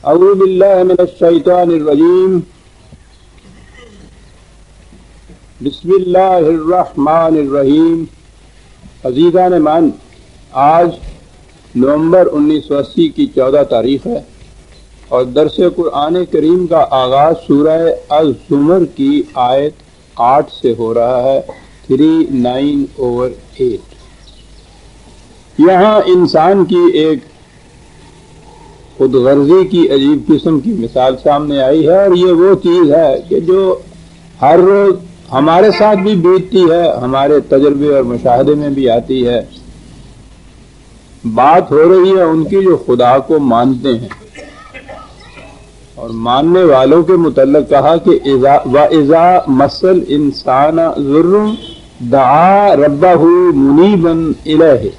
اعوذ باللہ من الشیطان الرجیم بسم اللہ الرحمن الرحیم۔ عزیزان من، آج نومبر 1980 کی 14 تاریخ ہے اور درس قرآن کریم کا آغاز سورہ الزمر کی آیت 8 سے ہو رہا ہے، 39/8۔ یہاں انسان کی ایک خود غرضی کی عجیب قسم کی مثال سامنے آئی ہے، اور یہ وہ چیز ہے کہ جو ہر روز ہمارے ساتھ بھی بیتتی ہے، ہمارے تجربے اور مشاہدے میں بھی آتی ہے۔ بات ہو رہی ہے ان کی جو خدا کو مانتے ہیں، اور ماننے والوں کے متعلق کہا کہ وَإِذَا مَسَّ الْإِنسَانَ ضُرٌّ دَعَا رَبَّهُ مُنِيبًا إِلَيْهِ۔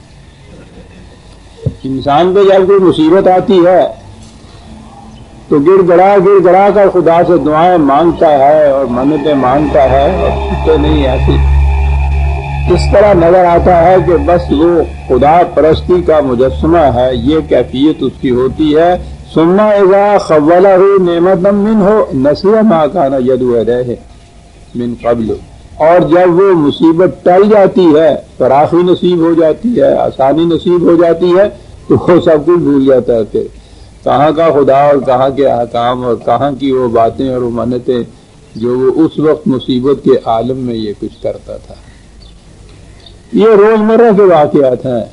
انسان پہ جب کوئی مصیبت آتی ہے تو گڑ گڑا کر خدا سے دعائیں مانگتا ہے اور منتیں مانگتا ہے، اور چھوٹے نہیں ایسی اس طرح نظر آتا ہے کہ بس وہ خدا پرستی کا مجسمہ ہے، یہ کیفیت اس کی ہوتی ہے۔ ثم اذا خولہ نعمتا منہ نسی ما کان یدعو الیہ من قبل، اور جب وہ مصیبت ٹل جاتی ہے، فراخی نصیب ہو جاتی ہے، آسانی نصیب ہو جاتی ہے، تو وہ سب کچھ بھول جاتا ہے۔ پھر کہاں کا خدا اور کہاں کے احکام اور کہاں کی وہ باتیں اور وہ منتیں جو وہ اس وقت مصیبت کے عالم میں یہ کچھ کرتا تھا۔ یہ روزمرہ کے واقعات ہیں،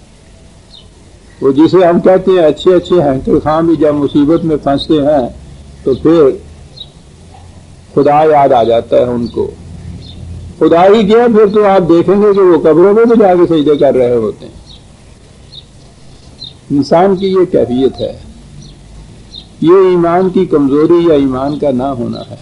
وہ جسے ہم کہتے ہیں اچھے ہینکر خان بھی جب مصیبت میں پھنستے ہیں تو پھر خدا یاد آ جاتا ہے ان کو۔ خدا ہی کیا، پھر تو آپ دیکھیں گے کہ وہ قبروں میں بھی جا کے سجدے کر رہے ہوتے ہیں۔ انسان کی یہ کیفیت ہے، یہ ایمان کی کمزوری یا ایمان کا نہ ہونا ہے۔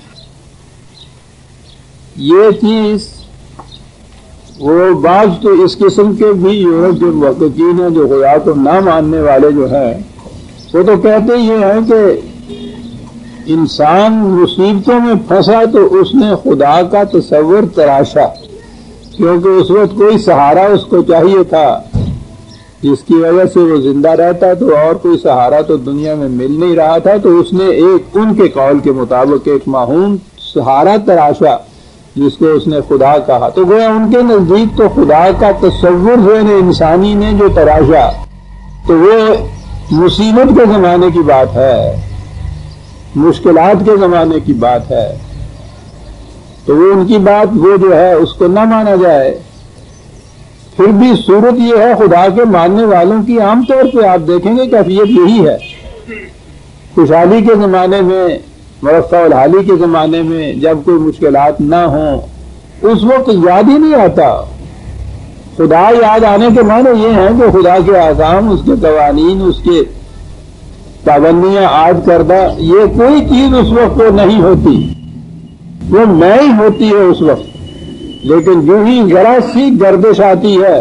یہ چیز وہ بعض تو اس قسم کے بھی یورپ جو محققین ہیں جو خدا کو نہ ماننے والے جو ہیں، وہ تو کہتے یہ ہیں کہ انسان مصیبتوں میں پھنسا تو اس نے خدا کا تصور تراشا، کیونکہ اس وقت کوئی سہارا اس کو چاہیے تھا جس کی وجہ سے وہ زندہ رہتا، تو اور کوئی سہارا تو دنیا میں مل نہیں رہا تھا، تو اس نے ایک ان کے قول کے مطابق ایک معہون سہارا تراشا جس کو اس نے خدا کہا۔ تو گویا ان کے نزدیک تو خدا کا تصور ذہن انسانی نے جو تراشا تو وہ مصیبت کے زمانے کی بات ہے، مشکلات کے زمانے کی بات ہے، تو وہ ان کی بات وہ جو ہے اس کو نہ مانا جائے۔ پھر بھی صورت یہ ہے خدا کے ماننے والوں کی عام طور پہ آپ دیکھیں گے کیفیت یہی ہے۔ خوشحالی کے زمانے میں، مرفع الحالی کے زمانے میں جب کوئی مشکلات نہ ہوں، اس وقت یاد ہی نہیں آتا۔ خدا یاد آنے کے معنی یہ ہیں کہ خدا کے احکام، اس کے قوانین، اس کے پابندیاں عائد کردہ، یہ کوئی چیز اس وقت وہ نہیں ہوتی، وہ میں ہی ہوتی ہے اس وقت۔ لیکن جو ہی ذرا سی گردش آتی ہے،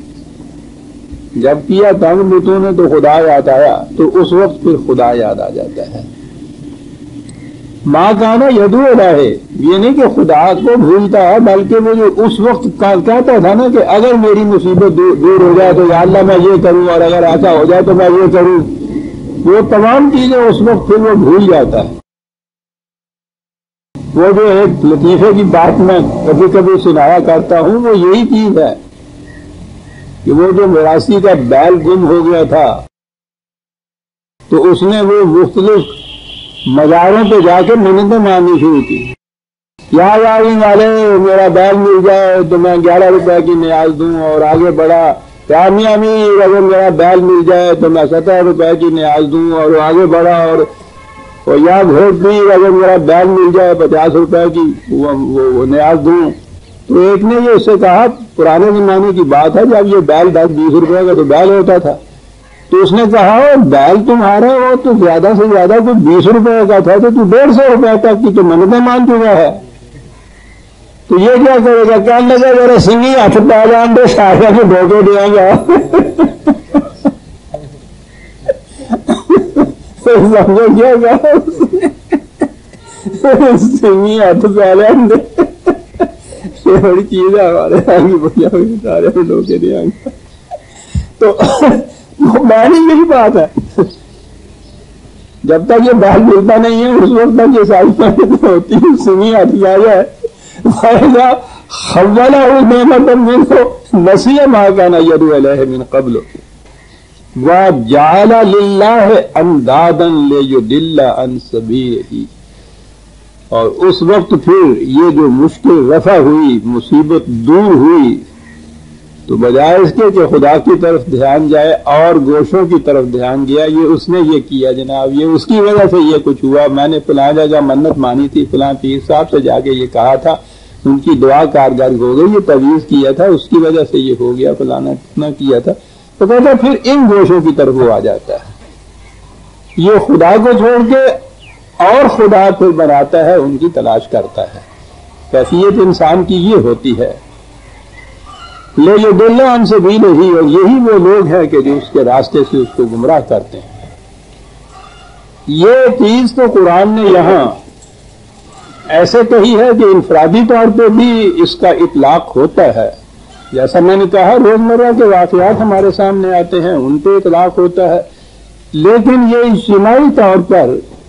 جب کیا تنگ بتوں نے تو خدا یاد آیا، تو اس وقت پھر خدا یاد آ جاتا ہے۔ ماں کانا یدعو الیہ، یہ نہیں کہ خدا کو بھولتا ہے، بلکہ وہ جو اس وقت کہتا تھا نا کہ اگر میری مصیبت دور ہو جائے تو یا اللہ میں یہ کروں، اور اگر ایسا ہو جائے تو میں یہ کروں، وہ تمام چیزیں اس وقت پھر وہ بھول جاتا ہے۔ وہ جو ایک لطیفے کی بات میں کبھی کبھی سنایا کرتا ہوں، وہ یہی چیز ہے کہ وہ جو میراثی کا بیل گم ہو گیا تھا تو اس نے وہ مختلف مزاروں پہ جا کے منتیں مانگنی شروع کی، یا والے میرا بیل مل جائے تو میں 11 روپے کی نیاز دوں، اور آگے بڑھا یا میاں اگر میرا بیل مل جائے تو میں 17 روپے کی نیاز دوں، اور آگے بڑھا اور یا گھوٹ بھی اگر میرا بیل مل جائے 50 روپے کی وہ نیاز دوں۔ تو ایک نے یہ اس سے کہا، پرانے زمانے کی بات ہے جب یہ بیل 10-20 روپے کا تو بیل ہوتا تھا، تو اس نے کہا بیل تمہارا ہو تو زیادہ سے زیادہ کوئی 20 روپے کا تھا، تو 150 روپے تک کی تو منتیں مان چکا ہے، تو یہ کیا کرے گا؟ کہنے لگا میرا سنگھی ہاتھ پا جان دے، سارا کے دھوکے دیا گا، سمجھو کیا کہا سنگھی ہاتھ پا جان دے، یہ بڑی چیز ہے ہمارے آگے بڑھیا ہوئی، سارے دھوکے دیا گا۔ تو معنی یہی بات ہے، جب تک یہ بال ملتا نہیں ہے اس وقت تک یہ ساری باتیں ہوتی ہیں. سنی آتی آیا ہے خولا نعمت منه نسی ما كان يدعو اليه من قبل وجعل لله اندادا ليضل عن سبيله. اور اس وقت پھر یہ جو مشکل رفع ہوئی، مصیبت دور ہوئی، تو بجائے اس کے کہ خدا کی طرف دھیان جائے اور گوشوں کی طرف دھیان گیا، یہ اس نے یہ کیا جناب، یہ اس کی وجہ سے یہ کچھ ہوا. میں نے فلاں جگہ منت مانی تھی، فلاں پیر صاحب سے جا کے یہ کہا تھا، ان کی دعا کارگر ہو گئی، یہ تویز کیا تھا، اس کی وجہ سے یہ ہو گیا، فلانا کتنا کیا تھا. تو کہتا پھر ان گوشوں کی طرف وہ آ جاتا ہے، یہ خدا کو چھوڑ کے اور خدا پھر بناتا ہے، ان کی تلاش کرتا ہے. کیفیت انسان کی یہ ہوتی ہے. لیضل عن سبیلہ، اور یہی وہ لوگ ہیں کہ جو اس کے راستے سے اس کو گمراہ کرتے ہیں. یہ چیز تو قرآن نے یہاں ایسے کہی ہے کہ انفرادی طور پہ بھی اس کا اطلاق ہوتا ہے. جیسا میں نے کہا روزمرہ کے واقعات ہمارے سامنے آتے ہیں، ان پہ اطلاق ہوتا ہے. لیکن یہ اجتماعی طور پر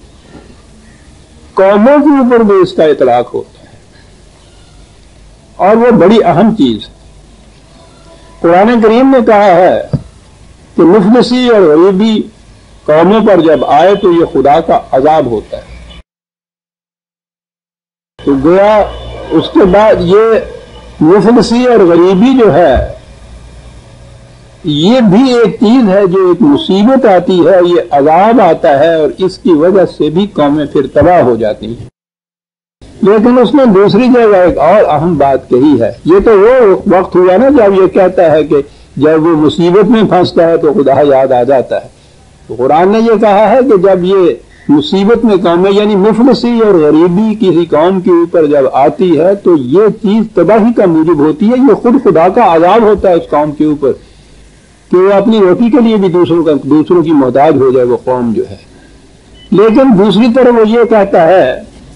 قوموں کے اوپر بھی اس کا اطلاق ہوتا ہے، اور وہ بڑی اہم چیز ہے. قرآن کریم نے کہا ہے کہ مفلسی اور غریبی قوموں پر جب آئے تو یہ خدا کا عذاب ہوتا ہے. تو گویا اس کے بعد یہ مفلسی اور غریبی جو ہے یہ بھی ایک چیز ہے، جو ایک مصیبت آتی ہے، یہ عذاب آتا ہے، اور اس کی وجہ سے بھی قومیں پھر تباہ ہو جاتی ہیں. لیکن اس نے دوسری جگہ ایک اور اہم بات کہی ہے. یہ تو وہ وقت ہوا نا جب یہ کہتا ہے کہ جب وہ مصیبت میں پھنستا ہے تو خدا یاد آ جاتا ہے. تو قرآن نے یہ کہا ہے کہ جب یہ مصیبت میں قومیں یعنی مفلسی اور غریبی کسی قوم کے اوپر جب آتی ہے تو یہ چیز تباہی کا موجب ہوتی ہے. یہ خود خدا کا عذاب ہوتا ہے اس قوم کے اوپر کہ وہ اپنی روٹی کے لیے بھی دوسروں کی محتاج ہو جائے وہ قوم جو ہے. لیکن دوسری طرف وہ یہ کہتا ہے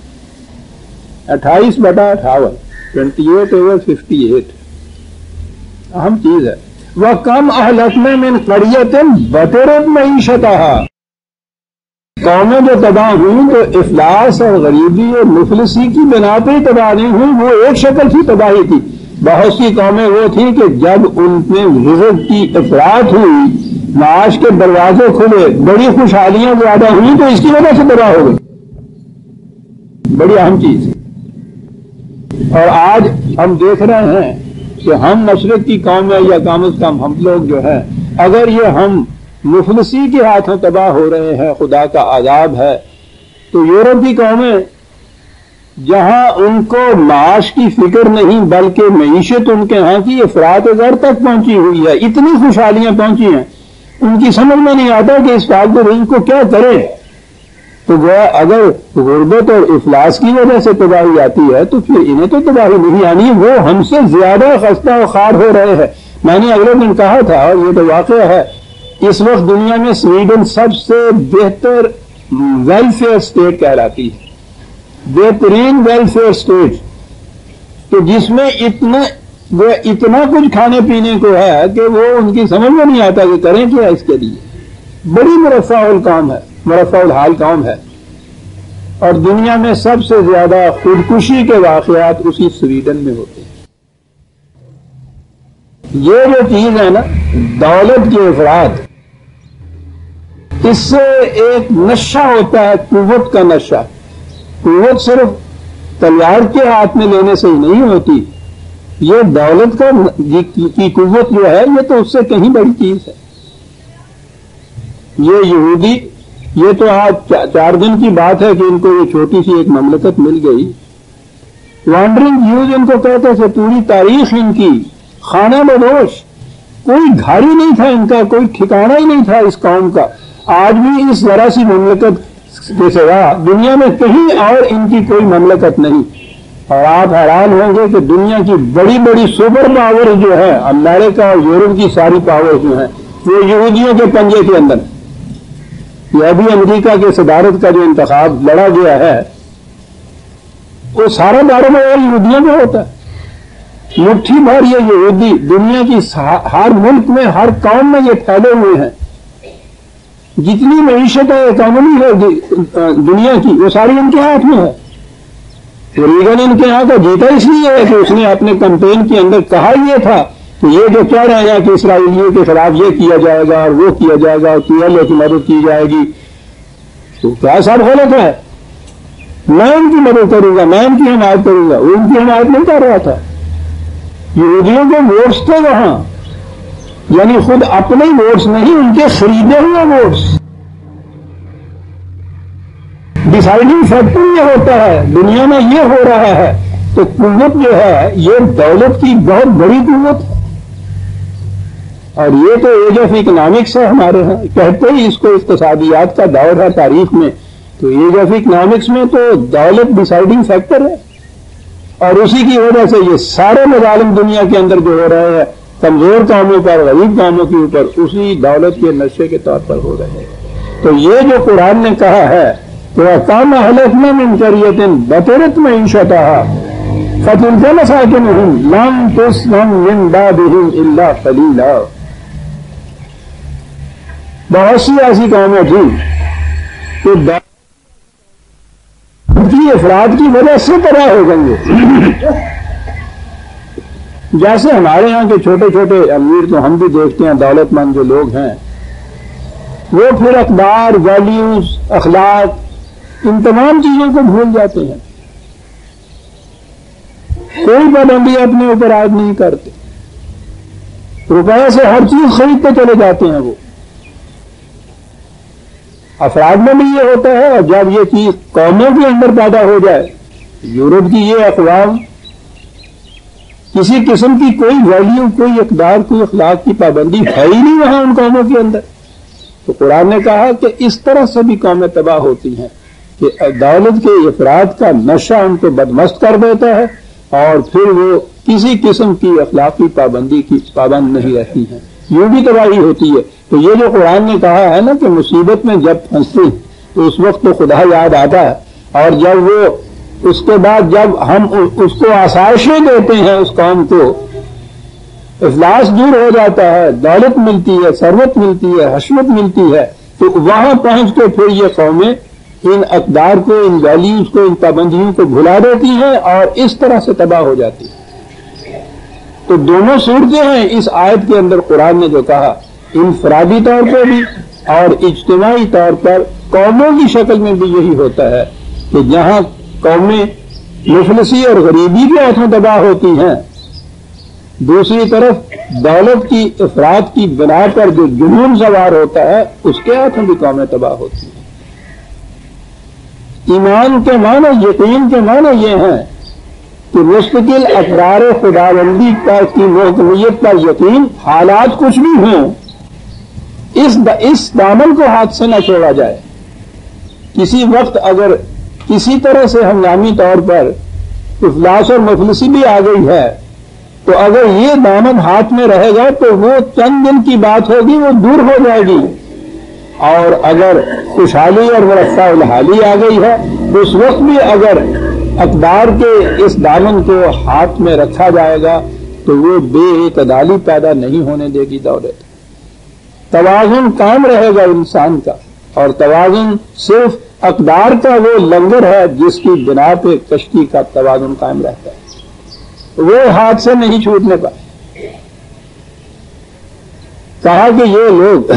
28/58 28/58 اہم چیز ہے. وَكَمْ أَهْلَكْنَا مِنْ قَرْيَةٍ بَطِرَتْ مَعِيشَتَهَا. قومیں جو تباہ ہوئی تو افلاس اور غریبی اور مفلسی کی بنا پہ تباہ نہیں ہوئی، وہ ایک شکل کی تباہی تھی. بہت سی قومیں وہ تھیں کہ جب ان میں رزق کی افراط ہوئی، معاش کے دروازے کھلے، بڑی خوشحالیاں زیادہ ہوئی تو اس کی وجہ سے تباہ ہو گئی. بڑی اہم چیز. اور آج ہم دیکھ رہے ہیں کہ ہم مشرق کی قوم ہے، یا کم از کم ہم لوگ جو ہیں، اگر یہ ہم مفلسی کے ہاتھوں تباہ ہو رہے ہیں، خدا کا عذاب ہے، تو یورپ کی قومیں جہاں ان کو معاش کی فکر نہیں بلکہ معیشت ان کے ہاں کی افراط زر تک پہنچی ہوئی ہے، اتنی خوشحالیاں پہنچی ہیں، ان کی سمجھ میں نہیں آتا کہ اس فالتو رزق کو کیا کرے. تو وہ اگر غربت اور افلاس کی وجہ سے تباہی آتی ہے تو پھر انہیں تو تباہی نہیں آنی، وہ ہم سے زیادہ خستہ و خوار ہو رہے ہیں. میں نے اگلے دن کہا تھا، اور یہ تو واقعہ ہے، اس وقت دنیا میں سویڈن سب سے بہتر ویلفیئر اسٹیٹ کہلاتی ہے، بہترین ویلفیئر اسٹیٹ، تو جس میں اتنا کچھ کھانے پینے کو ہے کہ وہ ان کی سمجھ میں نہیں آتا کہ کریں کیا اس کے لیے. بڑی مرفع الحال قوم ہے. اور دنیا میں سب سے زیادہ خودکشی کے واقعات اسی سویڈن میں ہوتے ہیں. یہ جو چیز ہے نا دولت کے افراد، اس سے ایک نشہ ہوتا ہے، قوت کا نشہ. قوت صرف تلوار کے ہاتھ میں لینے سے ہی نہیں ہوتی، یہ دولت کی قوت جو ہے یہ تو اس سے کہیں بڑی چیز ہے. یہ یہودی، یہ تو آج 4 دن کی بات ہے کہ ان کو یہ چھوٹی سی ایک مملکت مل گئی. وانڈرنگ جیوز ان کو کہتے تھے. پوری تاریخ ان کی خانہ بدوش، کوئی گھر ہی نہیں تھا ان کا، کوئی ٹھکانہ ہی نہیں تھا اس قوم کا. آج بھی اس ذرا سی مملکت کے سوا دنیا میں کہیں اور ان کی کوئی مملکت نہیں. اور آپ حیران ہوں گے کہ دنیا کی بڑی بڑی سپر پاور جو ہے، امریکہ اور یورپ کی ساری پاور جو ہیں، وہ یہودیوں کے پنجے کے اندر. یہ ابھی امریکہ کے صدارت کا جو انتخاب لڑا گیا ہے وہ سارا دارومدار یہودیوں میں ہوتا ہے. مٹھی بھر یہ یہودی دنیا کی ہر ملک میں، ہر قوم میں یہ پھیلے ہوئے ہیں. جتنی معیشت ہے اکانومی ہے دنیا کی وہ ساری ان کے ہاتھ میں ہے. ریگن ان کے یہاں کا جیتا اس لیے ہے کہ اس نے اپنے کمپین کے اندر کہا یہ تھا کہ یہ جو کہہ رہے ہیں کہ اسرائیلیوں کے خلاف یہ کیا جائے گا اور وہ کیا جائے گا اور PLO کی مدد کی جائے گی، تو کیا سب غلط ہے؟ میں ان کی مدد کروں گا، میں ان کی حمایت کروں گا. وہ ان کی حمایت نہیں کر رہا تھا. یہودیوں کے ووٹس تھے وہاں، یعنی خود اپنے ووٹس نہیں، ان کے خریدے ہوئے ووٹس. ڈیسائیڈنگ فیکٹر یہ ہوتا ہے، دنیا میں یہ ہو رہا ہے. تو قوت جو ہے یہ دولت کی بہت بڑی قوت ہے، اور یہ تو ایج آف اکنامکس ہے ہمارے ہاں، کہتے ہی اس کو اقتصادیات کا دور ہے تاریخ میں. تو ایج آف اکنامکس میں تو دولت ڈیسائیڈنگ فیکٹر ہے، اور اسی کی وجہ سے یہ سارے مظالم دنیا کے اندر جو ہو رہے ہیں کمزور قوموں پر، غریب قوموں کے اوپر، اسی دولت کے نشے کے طور پر ہو رہے ہیں. تو یہ جو قرآن نے کہا ہے کہ وَكَمْ أَهْلَكْنَا مِنْ قَرْيَةٍ بَطِرَتْ مَعِيشَتَهَا فَتِلْكَ مَسَاكِنُهُمْ لَمْ تُسْكَنْ مِنْ بَعْدِهِمْ إِلَّا قَلِيلًا. بہت سی ایسی قومیں تھیں کہ کی افراد کی وجہ سے تباہ ہو گئیں گے. جیسے ہمارے یہاں کے چھوٹے چھوٹے امیر تو ہم بھی دیکھتے ہیں، دولت مند جو لوگ ہیں وہ پھر اقدار، ویلیوز، اخلاق، ان تمام چیزوں کو بھول جاتے ہیں. کوئی پابندی اپنے اوپر عائد نہیں کرتے، روپے سے ہر چیز خریدتے چلے جاتے ہیں. وہ افراد میں بھی یہ ہوتا ہے، اور جب یہ چیز قوموں کے اندر پیدا ہو جائے، یورپ کی یہ اقوام کسی قسم کی کوئی ویلیو، کوئی اقدار، کوئی اخلاق کی پابندی ہے ہی نہیں وہاں ان قوموں کے اندر. تو قرآن نے کہا کہ اس طرح سے بھی قومیں تباہ ہوتی ہیں کہ دولت کے افراد کا نشہ ان کو بدمست کر دیتا ہے، اور پھر وہ کسی قسم کی اخلاقی پابندی کی پابند نہیں رہتی ہیں. یوں بھی تباہی ہوتی ہے. تو یہ جو قرآن نے کہا ہے نا کہ مصیبت میں جب پھنستے تو اس وقت تو خدا یاد آتا ہے، اور جب وہ اس کے بعد جب ہم اس کو آسائشیں دیتے ہیں، اس قوم کو افلاس دور ہو جاتا ہے، دولت ملتی ہے، ثروت ملتی ہے، حشمت ملتی ہے، تو وہاں پہنچ کے پھر یہ قومیں ان اقدار کو، ان ویلیوز کو، ان پابندیوں کو بھلا دیتی ہیں اور اس طرح سے تباہ ہو جاتی ہیں. تو دونوں صورتیں ہیں اس آیت کے اندر. قرآن نے جو کہا انفرادی طور پر بھی اور اجتماعی طور پر قوموں کی شکل میں بھی یہی ہوتا ہے کہ جہاں قومیں مفلسی اور غریبی کے ہاتھوں تباہ ہوتی ہیں، دوسری طرف دولت کی افراد کی بنا پر جو جنون سوار ہوتا ہے اس کے ہاتھوں بھی قومیں تباہ ہوتی ہیں. ایمان کے معنی، یقین کے معنی یہ ہیں کہ مستقل اقدار خداوندی کی محکمیت کا یقین، حالات کچھ بھی ہوں، اس دامن کو ہاتھ سے نہ چھوڑا جائے. کسی وقت اگر کسی طرح سے ہنگامی طور پر افلاس اور مفلسی بھی آ گئی ہے تو اگر یہ دامن ہاتھ میں رہے گا تو وہ چند دن کی بات ہوگی، وہ دور ہو جائے گی. اور اگر خوشحالی اور مرفع الحالی آ گئی ہے تو اس وقت بھی اگر اقدار کے اس دامن کو ہاتھ میں رکھا جائے گا تو وہ بے اعتدالی پیدا نہیں ہونے دے گی دولت. توازن قائم رہے گا انسان کا، اور توازن صرف اقدار کا وہ لنگر ہے جس کی بنا پہ کشتی کا توازن قائم رہتا ہے، وہ ہاتھ سے نہیں چھوٹنے پائے. کہا کہ یہ لوگ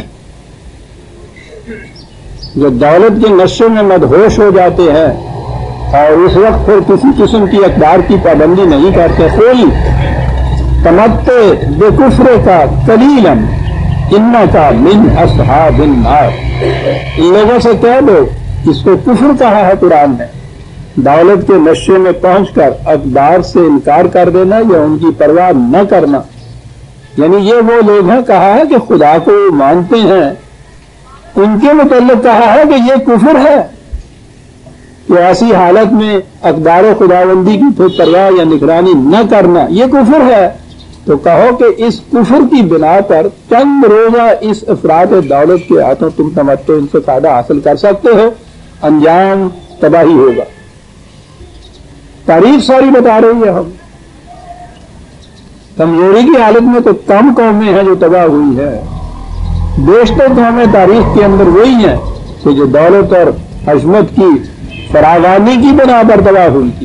جو دولت کے نشے میں مدہوش ہو جاتے ہیں اور اس وقت پھر کسی قسم کی اقدار کی پابندی نہیں کرتے، کوئی تمتع بکفر کا قلیلا انکا من اصحاب النار. ان لوگوں سے کہہ دو، اس کو کفر کہا ہے قرآن نے، دولت کے نشے میں پہنچ کر اقدار سے انکار کر دینا یا ان کی پرواہ نہ کرنا. یعنی یہ وہ لوگ ہیں، کہا ہے کہ خدا کو مانتے ہیں، ان کے متعلق کہا ہے کہ یہ کفر ہے کہ ایسی حالت میں اقدار خداوندی کی پھر پرواہ یا نگرانی نہ کرنا، یہ کفر ہے. تو کہو کہ اس کفر کی بنا پر چند روزہ اس افراد دولت کے ہاتھوں تم تمتع ان سے فائدہ حاصل کر سکتے ہو، انجام تباہی ہوگا. تاریخ ساری بتا رہی ہے. ہم کمزوری کی حالت میں تو کم قومیں ہیں جو تباہ ہوئی ہے، بیشتر تو ہمیں تاریخ کے اندر وہی ہیں کہ جو دولت اور عظمت کی فراوانی کی بنا پر تباہ ہوئی تھی.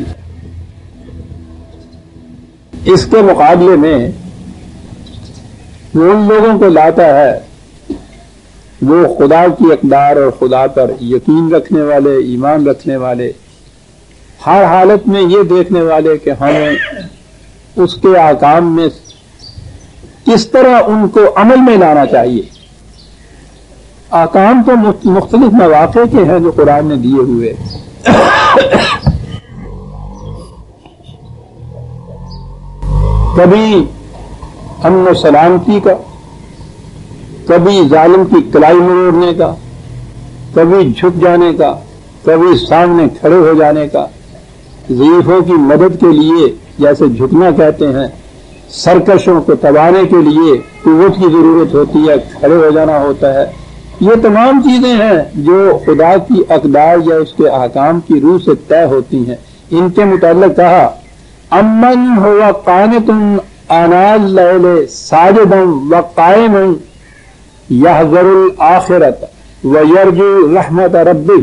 اس کے مقابلے میں وہ ان لوگوں کو لاتا ہے وہ خدا کی اقدار اور خدا پر یقین رکھنے والے، ایمان رکھنے والے، ہر حالت میں یہ دیکھنے والے کہ ہمیں اس کے احکام میں کس طرح ان کو عمل میں لانا چاہیے. احکام تو مختلف مواقع کے ہیں جو قرآن نے دیے ہوئے. کبھی امن و سلامتی کا، کبھی ظالم کی کلائی مروڑنے کا، کبھی جھک جانے کا، کبھی سامنے کھڑے ہو جانے کا، ضعیفوں کی مدد کے لیے جیسے جھکنا کہتے ہیں، سرکشوں کو تبانے کے لیے قوت کی ضرورت ہوتی ہے، کھڑے ہو جانا ہوتا ہے. یہ تمام چیزیں ہیں جو خدا کی اقدار یا اس کے احکام کی روح سے طے ہوتی ہیں. ان کے متعلق کہا امن ہوا قانت آناء اللیل ساجدا وقائما یحذر الآخرۃ ویرجو رحمت ربہ.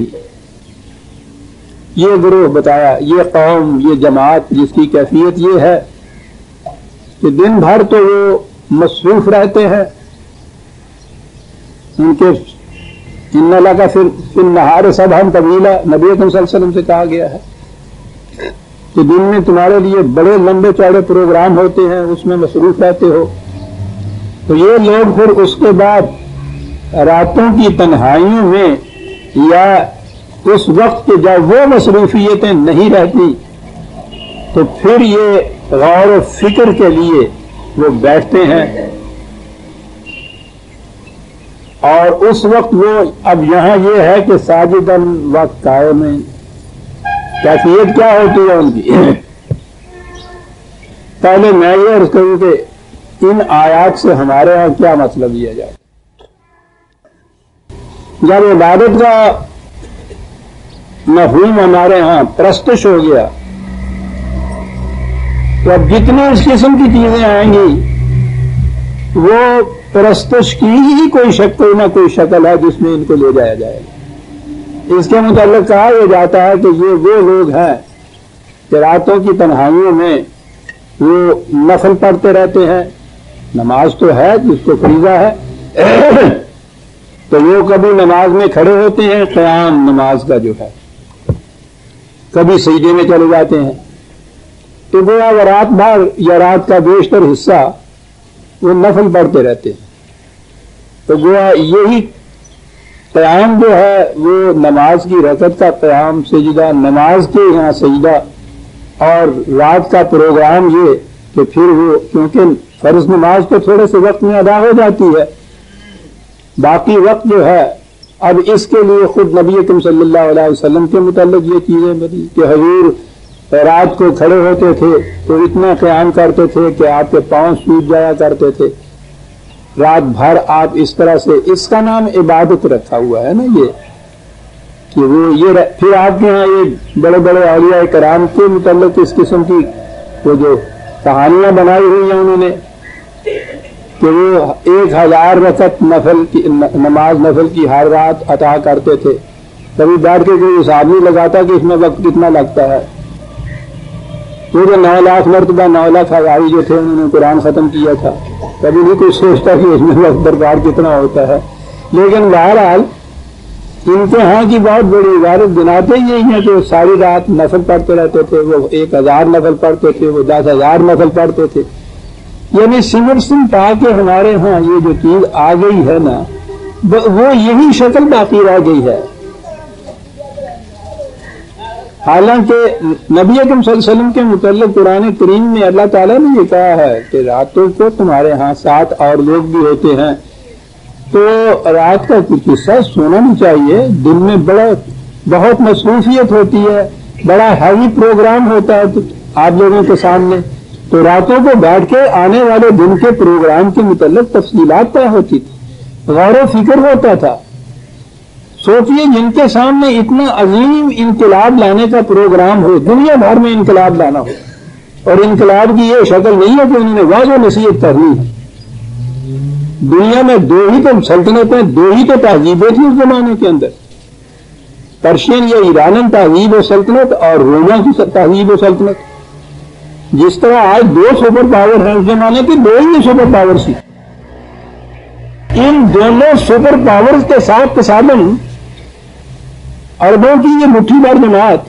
یہ گروہ بتایا، یہ قوم، یہ جماعت جس کی کیفیت یہ ہے کہ دن بھر تو وہ مصروف رہتے ہیں، ان کے ان اللہ کا فی النہار سبحا طویلا نبی اکرم صلی اللہ علیہ وسلم سے کہا گیا ہے کہ دن میں تمہارے لیے بڑے لمبے چوڑے پروگرام ہوتے ہیں، اس میں مصروف رہتے ہو. تو یہ لوگ پھر اس کے بعد راتوں کی تنہائیوں میں یا اس وقت کے جب وہ مصروفیتیں نہیں رہتی تو پھر یہ غور و فکر کے لیے وہ بیٹھتے ہیں. اور اس وقت وہ اب یہاں یہ ہے کہ ساجدن و قائما کیفیت کیا ہوتی ہے ان کی. پہلے میں یہ عرض کروں کہ ان آیات سے ہمارے ہاں کیا مطلب لیا جائے. جب عبادت کا مفہوم ہمارے ہاں پرستش ہو گیا تو اب جتنے اس قسم کی چیزیں آئیں گی وہ پرستش کی ہی کوئی نہ کوئی شکل ہے جس میں ان کو لے جایا جائے گا. اس کے متعلق کہا یہ جاتا ہے کہ یہ وہ لوگ ہیں کہ راتوں کی تنہائیوں میں وہ نفل پڑھتے رہتے ہیں. نماز تو ہے جس کو فریضہ ہے تو وہ کبھی نماز میں کھڑے ہوتے ہیں، قیام نماز کا جو ہے، کبھی سجدے میں چلے جاتے ہیں. تو وہ رات بھر یا رات کا بیشتر حصہ وہ نفل پڑھتے رہتے ہیں. تو گویا یہی قیام جو ہے وہ نماز کی رکعت کا قیام، سجدہ نماز کے یہاں سجدہ، اور رات کا پروگرام یہ کہ پھر وہ کیونکہ فرض نماز تو تھوڑے سے وقت میں ادا ہو جاتی ہے، باقی وقت جو ہے اب اس کے لیے خود نبی اکرم صلی اللہ علیہ وسلم کے متعلق یہ چیزیں بنی کہ حضور رات کو کھڑے ہوتے تھے تو اتنا قیام کرتے تھے کہ آپ کے پاؤں سوج جایا کرتے تھے. رات بھر آپ اس طرح سے، اس کا نام عبادت رکھا ہوا ہے نا یہ کہ وہ یہ پھر آپ کے ہاں یہ بڑے بڑے اولیاء کرام کے متعلق اس قسم کی وہ جو کہانیاں بنائی ہوئی ہیں انہوں نے کہ وہ 1000 رکعت نفل کی نماز نفل کی ہر رات عطا کرتے تھے. کبھی بیٹھ کے کوئی حساب نہیں لگاتا کہ اس میں وقت کتنا لگتا ہے. وہ جو 9 لاکھ مرتبہ 9 لاکھ ہزاری جو تھے انہوں نے قرآن ختم کیا تھا، کبھی نہیں کوئی سوچتا کہ اس میں وقت درکار کتنا ہوتا ہے. لیکن بہرحال ان کے ہاں کی بہت بڑی عبادت بناتے یہی ہیں کہ ساری رات نفل پڑھتے رہتے تھے. وہ 1000 نفل پڑھتے تھے، وہ 10,000 نفل پڑھتے تھے. یعنی سمٹ پا کے ہمارے ہاں یہ جو چیز آ گئی ہے نا وہ یہی شکل باقی رہ گئی ہے. حالانکہ نبی اکرم صلی اللہ علیہ وسلم کے متعلق قرآن کریم میں اللہ تعالیٰ نے یہ کہا ہے کہ راتوں کو تمہارے ہاں 7 اور لوگ بھی ہوتے ہیں تو رات کا کچھ حصہ سونا نہیں چاہیے. دن میں بہت مصروفیت ہوتی ہے، بڑا ہیوی پروگرام ہوتا ہے آپ لوگوں کے سامنے. تو راتوں کو بیٹھ کے آنے والے دن کے پروگرام کے متعلق تفصیلات طے ہوتی تھی، غور و فکر ہوتا تھا. سوچئے جن کے سامنے اتنا عظیم انقلاب لانے کا پروگرام ہو، دنیا بھر میں انقلاب لانا ہو، اور انقلاب کی یہ شکل نہیں ہے کہ انہوں نے واضح نصیحت کرنی ہے، دنیا میں دو ہی تو سلطنتیں، دو ہی تو تہذیبیں تھیں اس زمانے کے اندر، پرشین یا ایرانن تہذیب و سلطنت اور روما کی تہذیب و سلطنت. جس طرح آج دو سپر پاور ہیں، اس زمانے کی دو ہی سپر پاور تھی. ان دونوں سپر پاورز کے ساتھ تصادم عربوں کی یہ مٹھی بھر جماعت،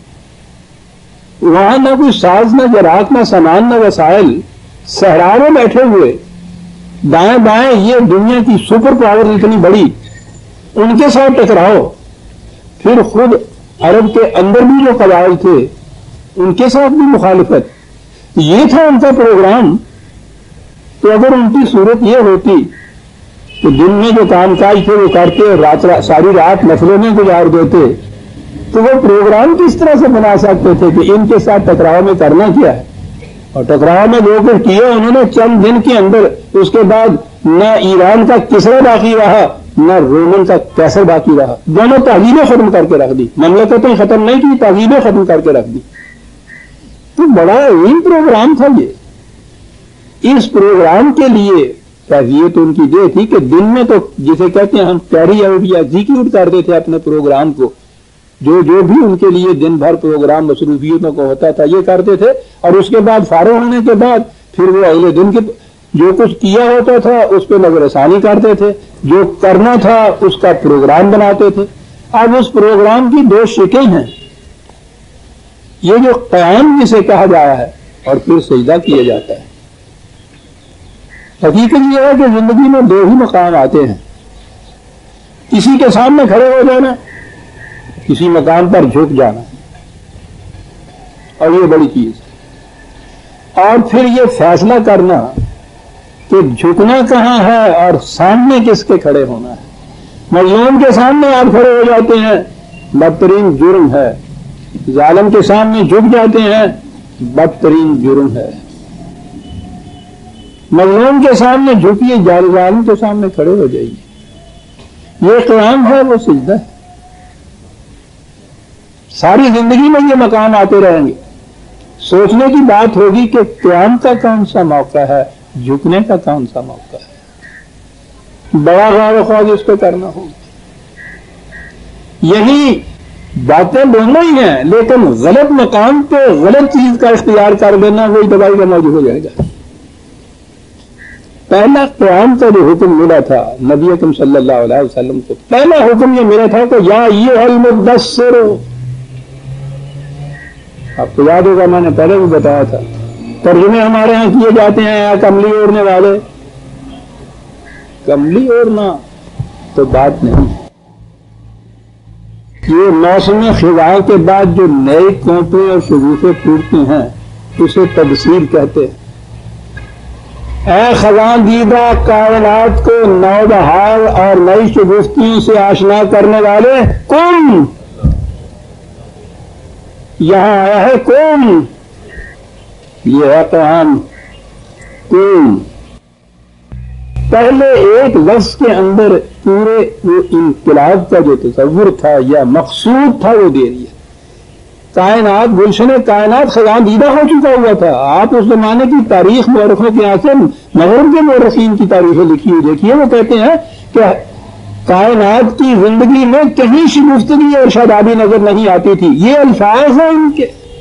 وہاں نہ کوئی ساز، نہ جراحت، نہ سامان، نہ وسائل، صحرا میں بیٹھے ہوئے دائیں بائیں یہ دنیا کی سپر پاور اتنی بڑی، ان کے ساتھ ٹکراؤ. پھر خود عرب کے اندر بھی جو قبائل تھے ان کے ساتھ بھی مخالفت. یہ تھا ان کا پروگرام. تو اگر ان کی صورت یہ ہوتی کہ دن میں جو کام کاج تھے وہ کرتے اور ساری رات نفلوں میں گزار دیتے، تو وہ پروگرام کس طرح سے بنا سکتے تھے کہ ان کے ساتھ ٹکراؤ میں کرنا کیا ہے؟ اور ٹکراؤ میں جو کچھ کیا انہوں نے چند دن کے اندر، اس کے بعد نہ ایران کا کسرا باقی رہا نہ رومن کا کیسر باقی رہا. دونوں تہذیبیں ختم کر کے رکھ دی، مملکتیں ختم نہیں کی، تہذیبیں ختم کر کے رکھ دی. تو بڑا عظیم پروگرام تھا یہ. اس پروگرام کے لیے کیفیت ان کی یہ تھی کہ دن میں تو جسے کہتے ہیں ہم کیری آؤٹ یا ایگزیکیوٹ کرتے تھے اپنے پروگرام کو، جو بھی ان کے لیے دن بھر پروگرام مصروفیتوں کو ہوتا تھا یہ کرتے تھے، اور اس کے بعد فارغ ہونے کے بعد پھر وہ اگلے دن کے جو کچھ کیا ہوتا تھا اس پہ نظر ثانی کرتے تھے، جو کرنا تھا اس کا پروگرام بناتے تھے. اب اس پروگرام کی دو شکیں ہیں. یہ جو قیام جسے کہا جایا ہے اور پھر سجدہ کیا جاتا ہے. حقیقت یہ ہے کہ زندگی میں دو ہی مقام آتے ہیں، کسی کے سامنے کھڑے ہو جانا، کسی مقام پر جھک جانا، اور یہ بڑی چیز ہے. اور پھر یہ فیصلہ کرنا کہ جھکنا کہاں ہے اور سامنے کس کے کھڑے ہونا ہے. مظلوم کے سامنے آپ کھڑے ہو جاتے ہیں، بدترین جرم ہے. ظالم کے سامنے جھک جاتے ہیں، بدترین جرم ہے. مظلوم کے سامنے جھکیے، ظالم کے سامنے کھڑے ہو جائیے. یہ قیام ہے، وہ سجدہ ہے. ساری زندگی میں یہ مقام آتے رہیں گے. سوچنے کی بات ہوگی کہ قیام کا کون سا موقع ہے، جھکنے کا کون سا موقع ہے. بڑا غور و خوض اس پہ کرنا ہوگا. یہی باتیں دونوں ہی ہیں، لیکن غلط مقام پہ غلط چیز کا اختیار کر دینا وہی دوائی کا موضوع ہو جائے گا. پہلا قیام کا جو حکم ملا تھا نبی اکرم صلی اللہ علیہ وسلم کو، پہلا حکم یہ ملا تھا کہ یا ایھا المدثر. آپ کو یاد ہوگا میں نے پہلے بھی بتایا تھا، ترجمے ہمارے ہاں کیے جاتے ہیں کملی اوڑھنے والے. کملی اوڑھنا تو بات نہیں. یہ موسم خزاں کے بعد جو نئے کونپے اور شگوفے پھوٹتے ہیں اسے تبصیر کہتے ہیں. اے خزاں دیدہ کائنات کو نو بہار اور نئی شگفتیوں سے آشنا کرنے والے، کم یہاں آیا ہے. کم یہ ہے قیام. کم پہلے ایک لفظ کے اندر پورے وہ انقلاب کا جو تصور تھا یا مقصود تھا وہ دے دیا. کائنات گلشن کائنات خزاں دیدہ ہو چکا ہوا تھا. آپ اس زمانے کی تاریخ مورخوں کے یہاں سے مغرب کے مورخین کی تاریخیں لکھی ہوئی دیکھیے، وہ کہتے ہیں کہ کائنات کی زندگی میں کہیں شگفتگی اور شادابی نظر نہیں آتی تھی. یہ الفاظ ہیں ان کے.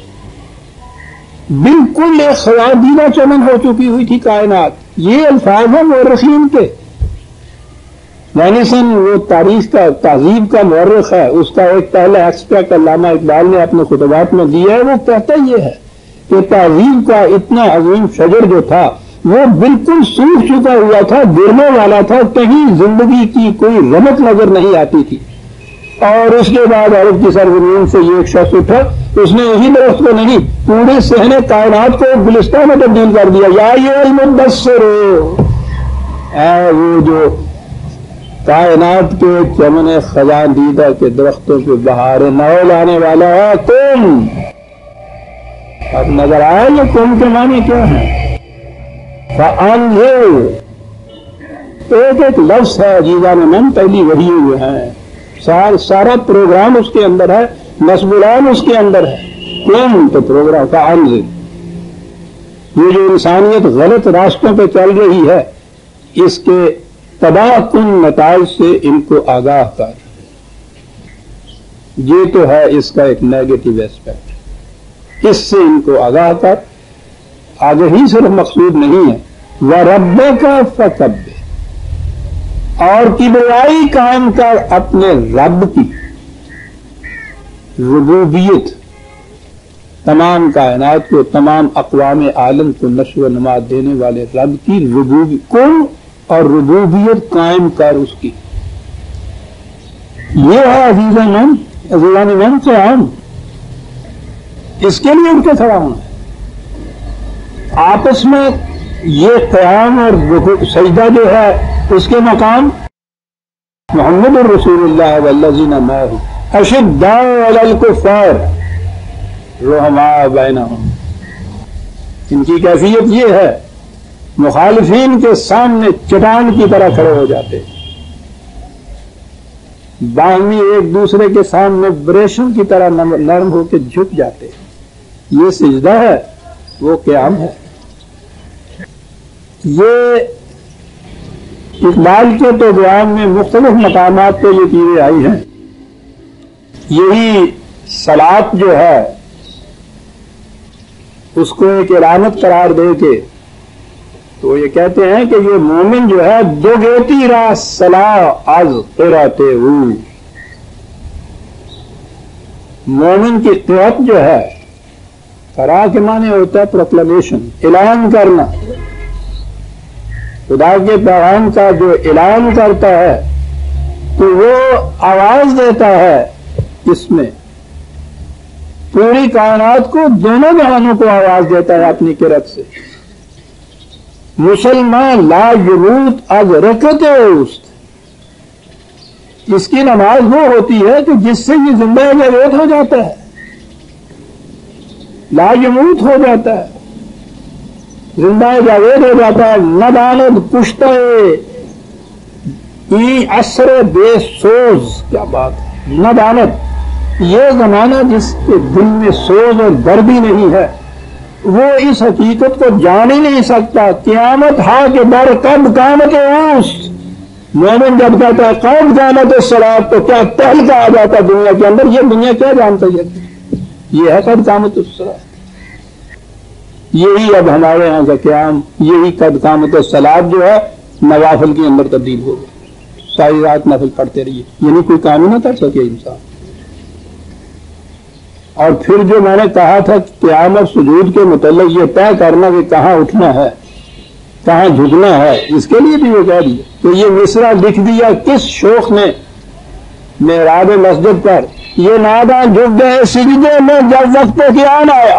بالکل ایک خزاں دیدہ چمن ہو چکی ہوئی تھی کائنات. یہ الفاظ ہیں مورخین کے. مینیسن وہ تاریخ کا تہذیب کا مورخ ہے، اس کا ایک پہلا ایکسپیکٹ علامہ اقبال نے اپنے خطبات میں دیا ہے. وہ کہتا یہ ہے کہ تہذیب کا اتنا عظیم شجر جو تھا وہ بالکل سوکھ چکا ہوا تھا، گرنے والا تھا، کہیں زندگی کی کوئی رمق نظر نہیں آتی تھی. اور اس کے بعد عرب کی سرزمین سے یہ ایک شخص اٹھا، اس نے اسی درخت کو نہیں پورے صحن کائنات کو گلستان میں تبدیل کر دیا. یا ایھا المدثر، اے وہ جو کائنات کے چمن خزاں دیدہ کے درختوں پہ بہار نو لانے والا ہے، تم. اب نظر آیا یہ کم کے معنی کیا ہے؟ فَأَنذِرْ ایک ایک لفظ ہے عزیزان من، پہلی وحی ہوئے ہیں. سارا پروگرام اس کے اندر ہے، نصب العام اس کے اندر ہے. کم تو پروگرام کا انذر. یہ جو انسانیت غلط راستوں پہ چل رہی ہے اس کے تباہ کن نتائج سے ان کو آگاہ کر. یہ تو ہے اس کا ایک نیگیٹو ایسپیکٹ. اس سے ان کو آگاہ کر. آگہی صرف مقصود نہیں ہے. وَرَبَّكَ فَكَبِّرْ، اور کبریائی قائم کر اپنے رب کی. ربوبیت، تمام کائنات کو، تمام اقوام عالم کو نشو و نما دینے والے رب کی ربوبیت کو اور ربوبیت قائم کر اس کی. یہ ہے عزیزان من قیام. اس کے لیے ان کے کھڑا ہونا ہے. آپس میں یہ قیام اور سجدہ جو ہے اس کے مقام محمد الرسول اللہ والذین معہ اشداء علی الکفار رحماء بینہم. ان کی کیفیت یہ ہے مخالفین کے سامنے چٹان کی طرح کھڑے ہو جاتے، باہمی ایک دوسرے کے سامنے بریشم کی طرح نرم ہو کے جھک جاتے. یہ سجدہ ہے، وہ قیام ہے. یہ اقبال کے تو بیان میں مختلف مقامات پہ یہ چیزیں آئی ہیں. یہی صلاۃ جو ہے اس کو ایک علامت قرار دے کے تو یہ کہتے ہیں کہ یہ مومن جو ہے دوگیتی را صلاح از قرأتے ہو. مومن کی قرأت جو ہے، قرأ کے معنی ہوتا ہے پروکلیمیشن، اعلان کرنا. خدا کے پیغام کا جو اعلان کرتا ہے تو وہ آواز دیتا ہے. اس میں پوری کائنات کو، دونوں جہانوں کو آواز دیتا ہے اپنی قرأت سے. مسلمان لا یموت از رکعت اوست. اس کی نماز وہ ہوتی ہے کہ جس سے یہ زندہ جاوید ہو جاتا ہے، لا یموت ہو جاتا ہے، زندہ جاوید ہو جاتا ہے. نہ دانت پشتہ اثر بے سوز. کیا بات ہے! نہ دانت، یہ زمانہ جس کے دل میں سوز اور درد ہی نہیں ہے وہ اس حقیقت کو جان ہی نہیں سکتا. قیامت ہا کے در کب قامت اوست. مومن جب کہتا ہے قوم قیامت الصلاۃ تو کیا تہلکہ آ جاتا دنیا کے اندر. یہ دنیا کیا جانتا ہے؟ یہ ہے قد قامت الصلاۃ. یہی اب ہمارے یہاں کا قیام، یہی قد قامت الصلاۃ جو ہے نوافل کے اندر تبدیل ہو گئی. ساری رات نفل پڑھتے رہیے، یعنی کوئی کام ہی نہ کر سکے انسان. اور پھر جو میں نے کہا تھا قیام اور سجود کے متعلق یہ طے کرنا کہ کہاں اٹھنا ہے کہاں جھکنا ہے، اس کے لیے بھی وہ کہہ دیا کہ یہ مصرع لکھ دیا کس شوخ نے محراب مسجد پر. یہ ناداں جھک گئے سجدے میں جب وقت قیام آیا.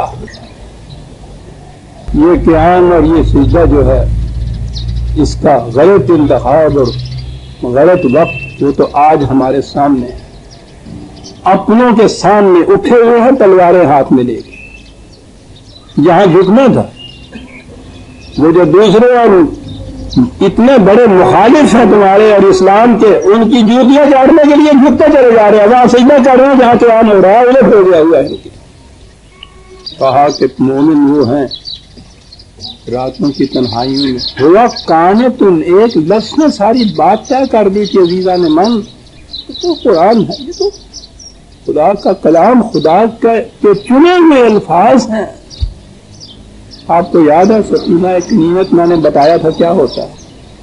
یہ قیام اور یہ سجدہ جو ہے اس کا غلط انتخاب اور غلط وقت وہ تو آج ہمارے سامنے ہے. اپنوں کے سامنے اٹھے ہوئے ہیں تلواریں ہاتھ میں لے کے. جہاں جھکنا تھا وہ جو دوسرے اور اتنے بڑے مخالف ہیں تمہارے اور اسلام کے، ان کی جوتیاں چاڑنے کے لیے جھکتے چلے جا رہے ہیں. وہاں سجدہ کر رہے ہیں جہاں قیام ہو رہا ہے الٹ ہو گیا ہوا ہے. کہا کہ مومن وہ ہیں راتوں کی تنہائیوں میں ہوا قانتن. ایک لفظ نے ساری بات طے کر دی تھی عزیزان من. تو قرآن ہے، یہ تو خدا کا کلام، خدا کے چنے ہوئے الفاظ ہیں. آپ کو یاد ہے سکینہ ایک نعمت میں نے بتایا تھا کیا ہوتا ہے.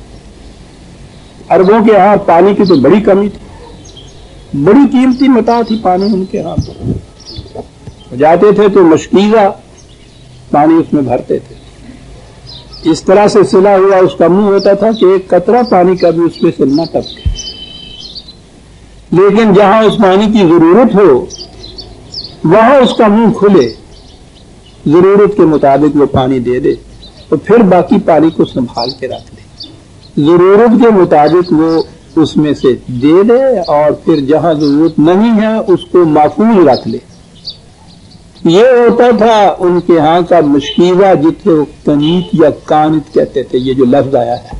عربوں کے ہاں پانی کی تو بڑی کمی تھی، بڑی قیمتی متاع تھی پانی ان کے ہاں. جاتے تھے تو مشکیزہ پانی اس میں بھرتے تھے. اس طرح سے سلا ہوا اس کا منہ ہوتا تھا کہ ایک قطرہ پانی کا بھی اس پہ سے نہ ٹپکے. لیکن جہاں اس پانی کی ضرورت ہو وہاں اس کا منہ کھلے، ضرورت کے مطابق وہ پانی دے دے تو پھر باقی پانی کو سنبھال کے رکھ دے. ضرورت کے مطابق وہ اس میں سے دے دے اور پھر جہاں ضرورت نہیں ہے اس کو محفوظ رکھ لے. یہ ہوتا تھا ان کے ہاں کا مشکیزہ جسے وہ کنیت یا کانت کہتے تھے. یہ جو لفظ آیا ہے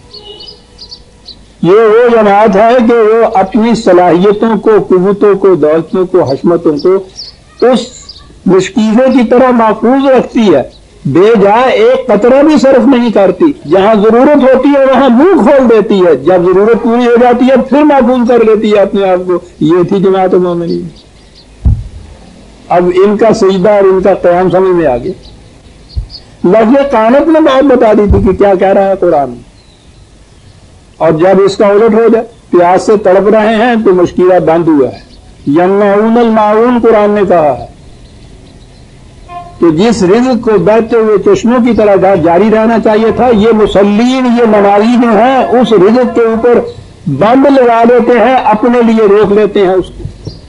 یہ وہ جماعت ہے کہ وہ اپنی صلاحیتوں کو، قوتوں کو، دولتوں کو، حشمتوں کو اس مشکیزے کی طرح محفوظ رکھتی ہے. بے جا ایک قطرہ بھی صرف نہیں کرتی، جہاں ضرورت ہوتی ہے وہاں منہ کھول دیتی ہے، جب ضرورت پوری ہو جاتی ہے پھر محفوظ کر لیتی ہے اپنے آپ کو۔ یہ تھی جماعت مومنین۔ اب ان کا سجدہ اور ان کا قیام سمجھ میں آ گیا۔ لفظ قانت نے بات بتا دی تھی کہ کیا کہہ رہا ہے قرآن، اور جب اس کا الٹ ہو جائے، پیاس سے تڑپ رہے ہیں تو مشکلہ بند ہوا ہے۔ یمنعون الماعون قرآن نے کہا ہے کہ جس رزق کو بہتے ہوئے چشموں کی طرح جاری رہنا چاہیے تھا، یہ مسلین، یہ نمازی جو ہیں اس رزق کے اوپر بند لگا دیتے ہیں، اپنے لیے روک لیتے ہیں اس کو،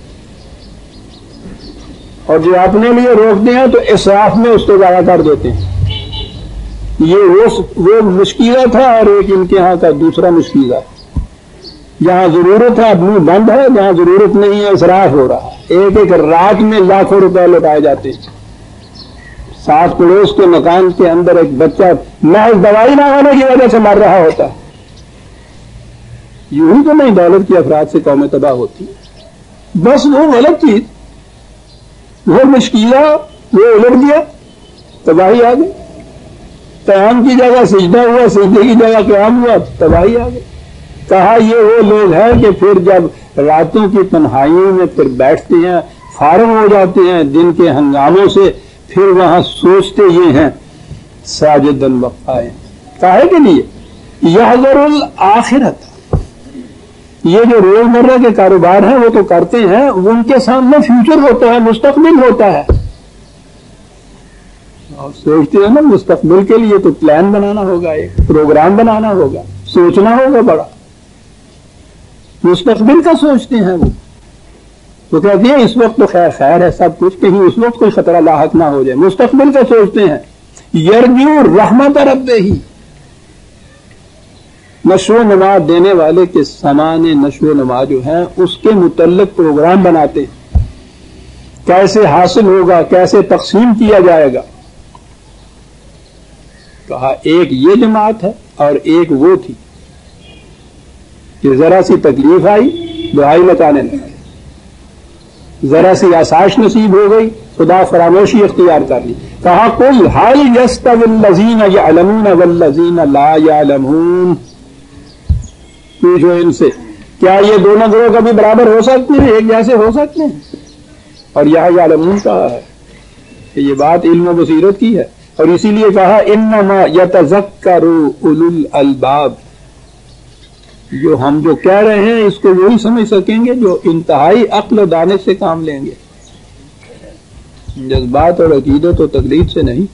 اور جو اپنے لیے روکتے ہیں تو اسراف میں اس کو ضائع کر دیتے ہیں۔ یہ وہ مشکلہ تھا، اور ایک ان کے ہاں کا دوسرا مشکلہ ہے۔ جہاں ضرورت ہے منہ بند ہے، جہاں ضرورت نہیں ہے اسراف ہو رہا ہے۔ ایک ایک رات میں لاکھوں روپے لٹائے جاتے ہیں۔ ساتھ پڑوس کے مکان کے اندر ایک بچہ محض دوائی نہ ہونے کی وجہ سے مر رہا ہوتا ہے۔ یوں ہی تو نہیں دولت کی افراد سے قومیں تباہ ہوتی، بس وہ غلط چیز، وہ مشکلہ، وہ الٹ گیا، تباہی آ گئی۔ قیام کی جگہ سجدہ ہوا، سجدے کی جگہ قیام ہوا، تباہی آ گئی۔ کہا یہ وہ لوگ ہیں کہ پھر جب راتوں کی تنہائیوں میں پھر بیٹھتے ہیں، فارغ ہو جاتے ہیں دن کے ہنگاموں سے، پھر وہاں سوچتے یہ ہیں ساجدن وقائم، کاہے کے لیے؟ یحذر الآخرت، یہ جو روزمرہ کے کاروبار ہیں وہ تو کرتے ہیں، ان کے سامنے فیوچر ہوتا ہے، مستقبل ہوتا ہے، اور سوچتے ہیں نا مستقبل کے لیے تو پلان بنانا ہوگا، ایک پروگرام بنانا ہوگا، سوچنا ہوگا بڑا، مستقبل کا سوچتے ہیں وہ کہتے ہیں اس وقت تو خیر ہے سب کچھ، کہیں اس وقت کوئی خطرہ لاحق نہ ہو جائے، مستقبل کا سوچتے ہیں۔ یرجو رحمت ربہ، نشو و نما دینے والے کے سامان نشو و نما جو ہیں اس کے متعلق پروگرام بناتے ہیں، کیسے حاصل ہوگا، کیسے تقسیم کیا جائے گا۔ کہا ایک یہ جماعت ہے اور ایک وہ تھی کہ ذرا سی تکلیف آئی دعائی مچانے لگے، ذرا سی آسائش نصیب ہو گئی خدا فراموشی اختیار کر لی۔ کہا قل هل يستوي الذين يعلمون والذين لا يعلمون، پوچھو ان سے کیا یہ دونوں گروہ کبھی برابر ہو سکتے ہیں، ایک جیسے ہو سکتے ہیں؟ اور یہاں یعلمون کہا ہے کہ یہ بات علم و بصیرت کی ہے، اور اسی لیے کہا انما یتذکر اولو الالباب، جو ہم جو کہہ رہے ہیں اس کو وہی سمجھ سکیں گے جو انتہائی عقل و دانش سے کام لیں گے، جذبات اور عقیدت و تقلید سے نہیں۔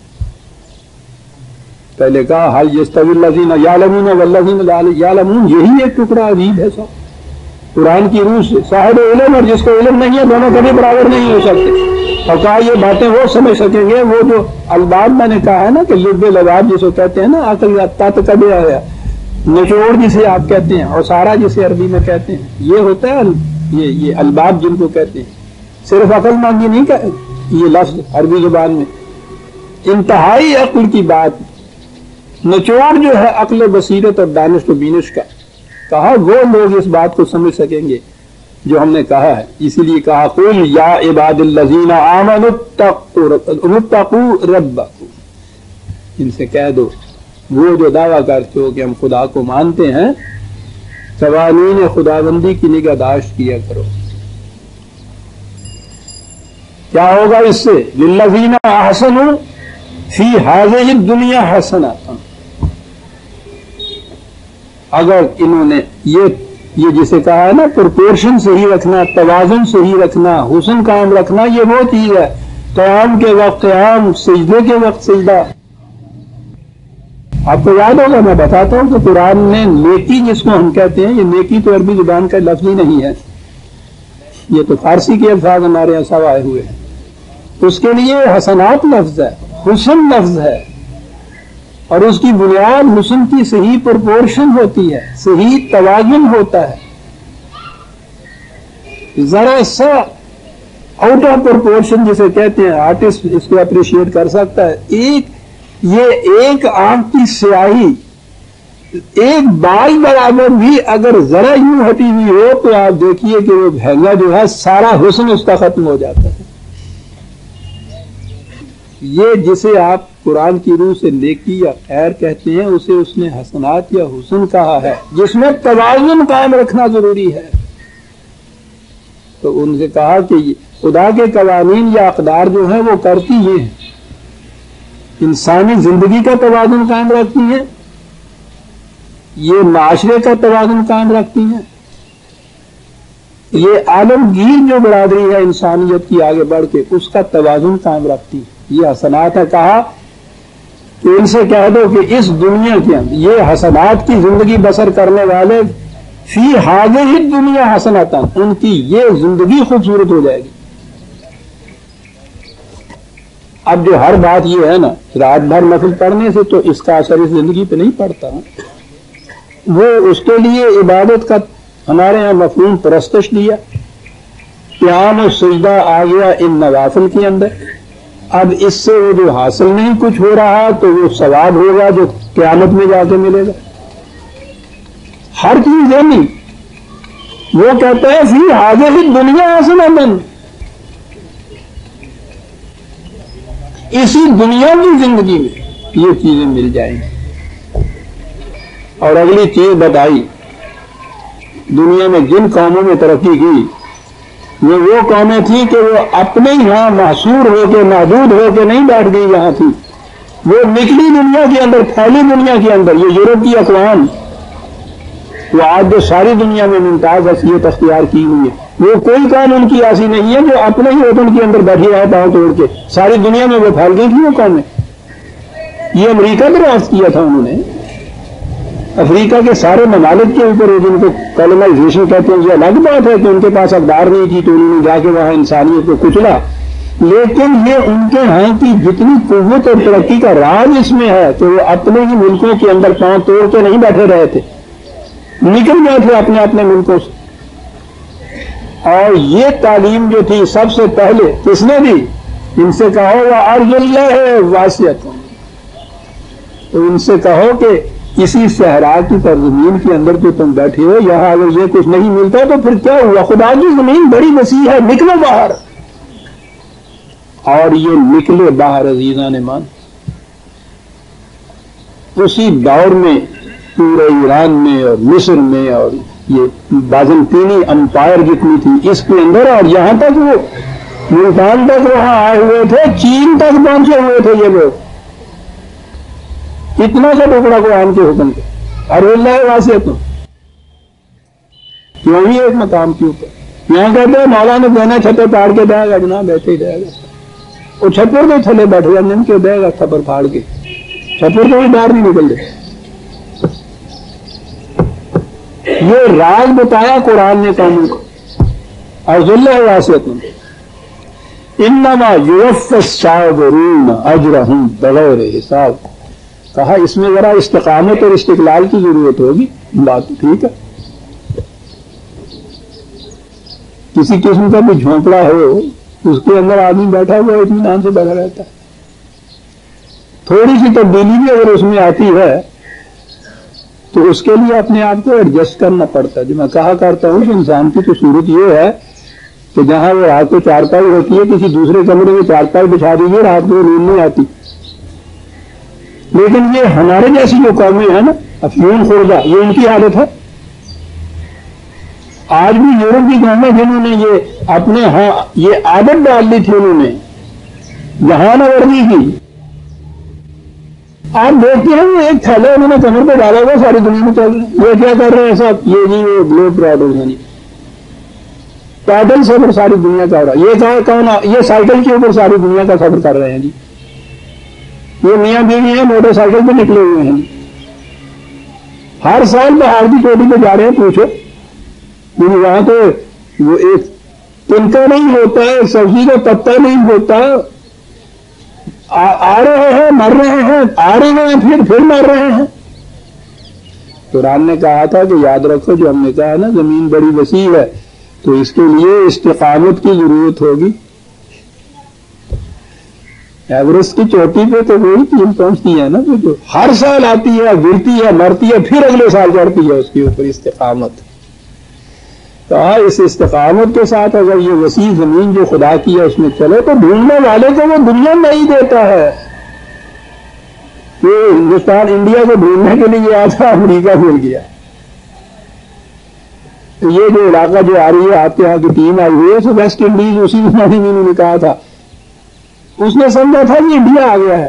پہلے کہا حل یستوی الذین یعلمون والذین لا یعلمون، یہی ایک ٹکڑا عجیب ہے سب قرآن کی روح سے۔ صاحب علم اور جس کو علم نہیں ہے دونوں کبھی برابر نہیں ہو سکتے، اور کہا یہ باتیں وہ سمجھ سکیں گے وہ جو الباب میں نے کہا ہے نا کہ لب لباب جسے کہتے ہیں نا، عقل تت کبھی آیا، نچوڑ جسے آپ کہتے ہیں، اور سارا جسے عربی میں کہتے ہیں، یہ ہوتا ہے یہ الباب جن کو کہتے ہیں۔ صرف عقل مند یہ نہیں کہ یہ لفظ عربی زبان میں انتہائی عقل کی بات، نچوڑ جو ہے عقل بصیرت اور دانش و بینش کا، کہا وہ لوگ اس بات کو سمجھ سکیں گے جو ہم نے کہا ہے۔ اسی لیے کہا قل یا عباد الذین آمنوا اتقوا ربکم، ان سے کہہ دو وہ جو دعویٰ کرتے ہو کہ ہم خدا کو مانتے ہیں، قوانین خداوندی کی نگہداشت کیا کرو۔ کیا ہوگا اس سے؟ للذین احسنوا فی ہذہ الدنیا حسنۃ، اگر انہوں نے یہ جسے کہا ہے نا پرپورشن صحیح رکھنا، توازن صحیح رکھنا، حسن قائم رکھنا، یہ وہ چیز ہے۔ قیام کے وقت قیام، سجدے کے وقت سجدہ۔ آپ کو یاد ہوگا میں بتاتا ہوں کہ قرآن نے نیکی جس کو ہم کہتے ہیں، یہ نیکی تو عربی زبان کا لفظ ہی نہیں ہے، یہ تو فارسی کے الفاظ ہمارے یہاں سب آئے ہوئے ہیں۔ اس کے لیے حسنات لفظ ہے، حسن لفظ ہے، اور اس کی بنیاد حسن کی صحیح پرپورشن ہوتی ہے، صحیح توازن ہوتا ہے۔ ذرا سا آؤٹ آف پرپورشن جسے کہتے ہیں، آرٹسٹ اس کو اپریشیٹ کر سکتا ہے، ایک آنکھ کی سیاہی، ایک بال برابر بھی اگر ذرا یوں ہٹی ہوئی ہو تو آپ دیکھیے کہ وہ بھینگا جو ہے سارا حسن اس کا ختم ہو جاتا ہے۔ یہ جسے آپ قرآن کی روح سے نیکی یا خیر کہتے ہیں اسے اس نے حسنات یا حسن کہا ہے، جس میں توازن قائم رکھنا ضروری ہے۔ تو ان سے کہا کہ خدا کے قوانین یا اقدار جو ہیں وہ کرتی یہ ہیں، انسانی زندگی کا توازن قائم رکھتی ہیں، یہ معاشرے کا توازن قائم رکھتی ہیں، یہ عالمگیر جو برادری ہے انسانیت کی آگے بڑھ کے اس کا توازن قائم رکھتی ہے۔ یہ حسنات ہے، کہا کہ ان سے کہہ دو کہ اس دنیا کے اندر یہ حسنات کی زندگی بسر کرنے والے فی ہذہ الدنیا حسناتن، ان کی یہ زندگی خوبصورت ہو جائے گی۔ اب جو ہر بات یہ ہے نا رات بھر نفل پڑھنے سے تو اس کا اثر اس زندگی پہ نہیں پڑتا، وہ اس کے لیے عبادت کا ہمارے ہاں مفہوم پرستش لیا، قیام و سجدہ آ گیا ان نوافل کے اندر۔ اب اس سے وہ جو حاصل نہیں کچھ ہو رہا تو وہ ثواب ہوگا جو قیامت میں جا کے ملے گا۔ ہر چیز ہے نہیں، وہ کہتا ہے فی ہذہ الدنیا حسنۃ، اسی دنیا کی زندگی میں یہ چیزیں مل جائیں گی۔ اور اگلی چیز بتائی، دنیا میں جن قوموں میں ترقی کی یہ وہ قومیں تھیں کہ وہ اپنے یہاں محصور ہو کے محدود ہو کے نہیں بیٹھ گئی یہاں تھی، وہ نکلی دنیا کے اندر، پھیلی دنیا کے اندر۔ یہ یورپ کی اقوام وہ آج جو ساری دنیا میں ممتاز حیثیت اختیار کی ہوئی ہے، وہ کوئی قوم ان کی ایسی نہیں ہے جو اپنے ہی وطن کے اندر بیٹھی رہے پاؤں توڑ کے، ساری دنیا میں وہ پھیل گئی تھی وہ قومیں۔ یہ امریکہ کا راست کیا تھا انہوں نے، افریقہ کے سارے ممالک کے اوپر جن کو کولونائزیشن کہتے ہیں، یہ الگ بات ہے کہ ان کے پاس اقدار نہیں تھی تو انہوں نے جا کے وہاں انسانیت کو کچلا، لیکن یہ ان کے ہاں کی جتنی قوت اور ترقی کا راز اس میں ہے کہ وہ اپنے ہی ملکوں کے اندر پاؤں توڑ کے نہیں بیٹھے رہے تھے، نکل گئے تھے اپنے اپنے ملکوں سے۔ اور یہ تعلیم جو تھی سب سے پہلے کس نے دی؟ ان سے کہو وَأَرْضُ اللَّهِ وَاسِعَةٌ، تو ان سے کہو کہ اسی صحرا کی سرزمین کے اندر جو تم بیٹھے ہو، یہاں اگر یہ کچھ نہیں ملتا تو پھر کیا ہوا؟ خدا کی زمین بڑی وسیع ہے، نکلو باہر۔ اور یہ نکلے باہر عزیزان ایمان، اسی دور میں پورے ایران میں اور مصر میں اور یہ بازنطینی امپائر جتنی تھی اس کے اندر، اور یہاں تک وہ ملتان تک وہاں آئے ہوئے تھے، چین تک پہنچے ہوئے تھے یہ لوگ، اتنا سا ٹکڑا قرآن کے حکم کے، اور اللہ واسعۃ، کیوں ہی ایک مقام کے اوپر۔ یہاں کہتے ہیں مولا نے دینا چھتر پاڑ کے دے گا، جناب بیٹھے ہی دے گا، وہ چھپر کے تھلے بیٹھے گا جن کے دے گا چھپر پھاڑ کے، چھپر تو ہی باہر نہیں نکل دے۔ یہ راز بتایا قرآن نے قوموں کو، اور اللہ واسعۃ انما یوفی الصابرون اجرہم بغیر حساب۔ کہا اس میں ذرا استقامت اور استقلال کی ضرورت ہوگی، بات ٹھیک ہے، کسی قسم کا بھی جھونپڑا ہو اس کے اندر آدمی بیٹھا ہوا اطمینان سے بیٹھا رہتا ہے، تھوڑی سی تبدیلی بھی اگر اس میں آتی ہے تو اس کے لیے اپنے آپ کو ایڈجسٹ کرنا پڑتا ہے۔ جو میں کہا کرتا ہوں کہ انسان کی تو صورت یہ ہے کہ جہاں وہ رات کو چارپائی ہوتی ہے کسی دوسرے کمرے میں چارپائی بچھا دیجیے، رات کو نیند نہیں آتی، لیکن یہ ہمارے جیسی جو قومیں ہیں نا افیون خوردہ، یہ ان کی عادت ہے۔ آج بھی یورپ کی قومیں جنہوں نے یہ اپنے ہاں یہ عادت ڈال دی تھی، انہوں نے جہان ورزی کی، آپ دیکھتے ہیں وہ ایک تھیلے انہوں نے کمر پہ ڈالا ہوا ساری دنیا میں چل رہے ہیں، یہ کیا کر رہے ہیں سب؟ یہ جی وہ گلوب ٹراٹرز ہیں، پیدل سفر ساری دنیا کا ہو رہا ہے۔ یہ کون؟ یہ سائیکل کے اوپر ساری دنیا کا سفر کر رہے ہیں جی، یہ میاں بیوی ہیں موٹر سائیکل پہ نکلے ہوئے ہیں، ہر سال پہاڑ کی چوٹی پہ جا رہے ہیں، پوچھو وہاں تو وہ ایک تنکا نہیں ہوتا ہے، سبزی کا پتا نہیں ہوتا، آ رہے ہیں مر رہے ہیں، آ رہے ہیں پھر مر رہے ہیں۔ قرآن نے کہا تھا کہ یاد رکھو جو ہم نے کہا نا زمین بڑی وسیع ہے تو اس کے لیے استقامت کی ضرورت ہوگی۔ ایوریسٹ کی چوٹی پہ تو وہی ٹیم پہنچتی ہے نا جو ہر سال آتی ہے، گرتی ہے، مرتی ہے، پھر اگلے سال چڑھتی ہے، اس کے اوپر استقامت۔ کہا اس استقامت کے ساتھ اگر یہ وسیع زمین جو خدا کی ہے اس میں چلے تو ڈھونڈنے والے کو وہ دنیا میں ہی دیتا ہے۔ کہ ہندوستان انڈیا کو ڈھونڈنے کے لیے آیا تھا، امریکہ مل گیا. یہ جو علاقہ جو آ رہی ہے آپ کے یہاں کی ٹیم آئی ہوئی ہے تو ویسٹ انڈیز اسی زمانے میں انہوں نے کہا تھا، اس نے سمجھا تھا کہ انڈیا آ گیا ہے.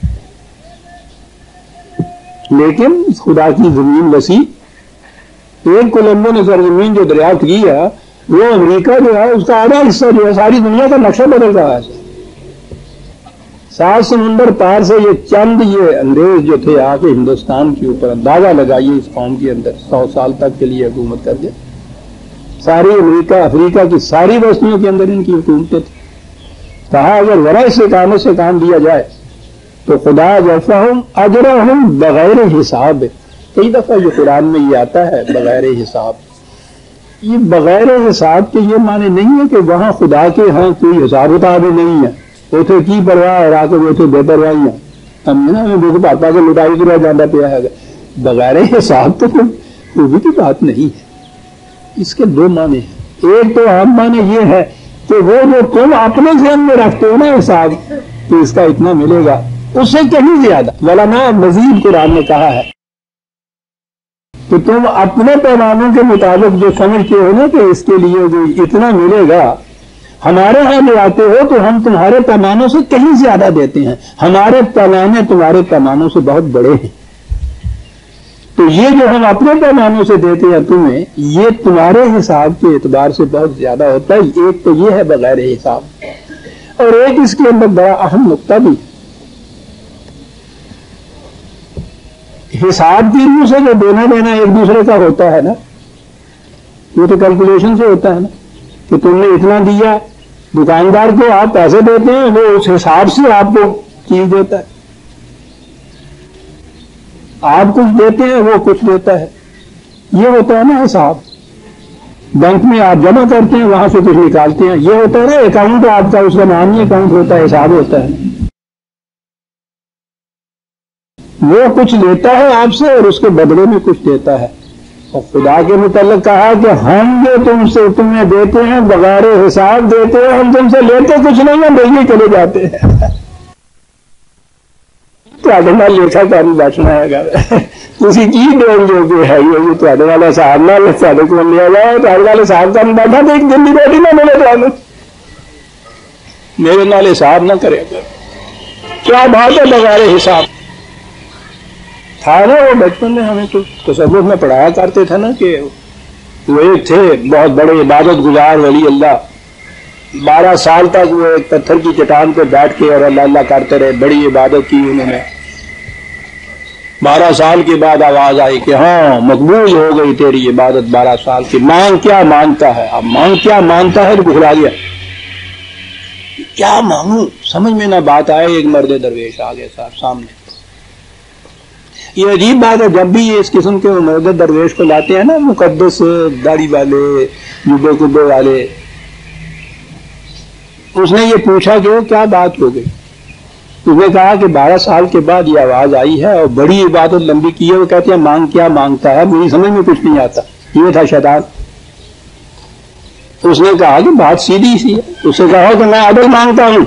لیکن خدا کی زمین وسیع، ایک کولمبو نے سرزمین جو دریافت کی ہے وہ امریکہ جو ہے اس کا آدھا حصہ جو ہے ساری دنیا کا نقشہ بدل رہا ہے. 7 سمندر پار سے یہ چند یہ انگریز جو تھے آ کے ہندوستان کے اوپر اندازہ لگائیے اس قوم کے اندر 100 سال تک کے لیے حکومت کر دیا. ساری امریکہ افریقہ کی ساری بستیوں کے اندر ان کی حکومتیں تھیں. کہا اگر ذرا اس اقامت سے کام دیا جائے تو خدا جیفہم اجرہم بغیر حساب. کئی دفعہ جو قرآن میں یہ آتا ہے بغیر حساب، یہ بغیر حساب کے یہ معنی نہیں ہے کہ وہاں خدا کے ہاں کوئی حساب کتاب نہیں ہے، اتنے کی پرواہ ہے آ کے اتنے بے پرواہی ہے. ہم نا دیکھو پاپا کے لٹائی کی جانا پیا ہے. بغیر حساب تو کوئی کی بات نہیں ہے. اس کے 2 معنی ہیں. ایک تو عام معنی یہ ہے کہ وہ جو تم اپنے ذہن میں رکھتے ہو نا حساب کہ اس کا اتنا ملے گا، اس سے کہیں زیادہ. مولانا مزید قرآن نے کہا ہے کہ تم اپنے پیمانوں کے مطابق جو سمجھتے ہو نا کہ اس کے لیے جو اتنا ملے گا، ہمارے ہاں لے آتے ہو تو ہم تمہارے پیمانوں سے کہیں زیادہ دیتے ہیں. ہمارے پیمانے تمہارے پیمانوں سے بہت بڑے ہیں. تو یہ جو ہم اپنے پیمانوں سے دیتے ہیں تمہیں، یہ تمہارے حساب کے اعتبار سے بہت زیادہ ہوتا ہے. ایک تو یہ ہے بغیر حساب، اور ایک اس کے اندر بڑا اہم نقطہ بھی، حساب کی روح سے جو دینا دینا ایک دوسرے کا ہوتا ہے نا، یہ تو کیلکولیشن سے ہوتا ہے نا کہ تم نے اتنا دیا. دکاندار کو آپ پیسے دیتے ہیں، وہ اس حساب سے آپ کو چیز دیتا ہے. آپ کچھ دیتے ہیں، وہ کچھ دیتا ہے. یہ ہوتا ہے نا حساب. بینک میں آپ جمع کرتے ہیں، وہاں سے کچھ نکالتے ہیں. یہ ہوتا ہے نا اکاؤنٹ آپ کا، اس کا نام ہی اکاؤنٹ ہوتا ہے، حساب ہوتا ہے. وہ کچھ لیتا ہے آپ سے اور اس کے بدلے میں کچھ دیتا ہے. اور خدا کے متعلق کہا کہ ہم جو تم سے تمہیں دیتے ہیں بغیر حساب دیتے ہیں، ہم تم سے لیتے کچھ نہیں ہیں، بجلی چلے جاتے ہیں. لکھا کاری بیٹھنا ہے گا کسی چیز ڈول جو کہ ہے یہ تے والے صاحب نہ تے کو لیا جائے تے والے صاحب کا بیٹھا تو ایک دن کی روٹی نہ ملے تو میرے نال حساب نہ کرے گا. کیا بات ہے بغیر حساب. تھا نا وہ بچپن میں ہمیں تو تصوف میں پڑھایا کرتے تھے نا کہ وہ ایک تھے بہت بڑے عبادت گزار ولی اللہ، 12 سال تک وہ ایک پتھر کی چٹان پہ بیٹھ کے اور اللہ اللہ کرتے رہے. بڑی عبادت کی انہوں نے. 12 سال کے بعد آواز آئی کہ ہاں مقبول ہو گئی تیری عبادت 12 سال کی. مانگ کیا مانگتا ہے. اب مانگ کیا مانگتا ہے تو بخلا گیا. کیا مانگوں سمجھ میں نہ بات آئے. ایک مرد درویش آ گئے صاحب سامنے. یہ عجیب بات ہے، جب بھی یہ اس قسم کے مرد درویش کو لاتے ہیں نا، مقدس داڑھی والے جبے کبے والے، اس نے یہ پوچھا کہ وہ کیا بات ہو گئی. اس نے کہا کہ 12 سال کے بعد یہ آواز آئی ہے اور بڑی عبادت لمبی کی ہے. وہ کہتے ہیں مانگ کیا مانگتا ہے، میری سمجھ میں کچھ نہیں آتا. یہ تھا شیطان. اس نے کہا کہ بات سیدھی سی ہے. اس نے کہا کہ میں عدل مانگتا ہوں.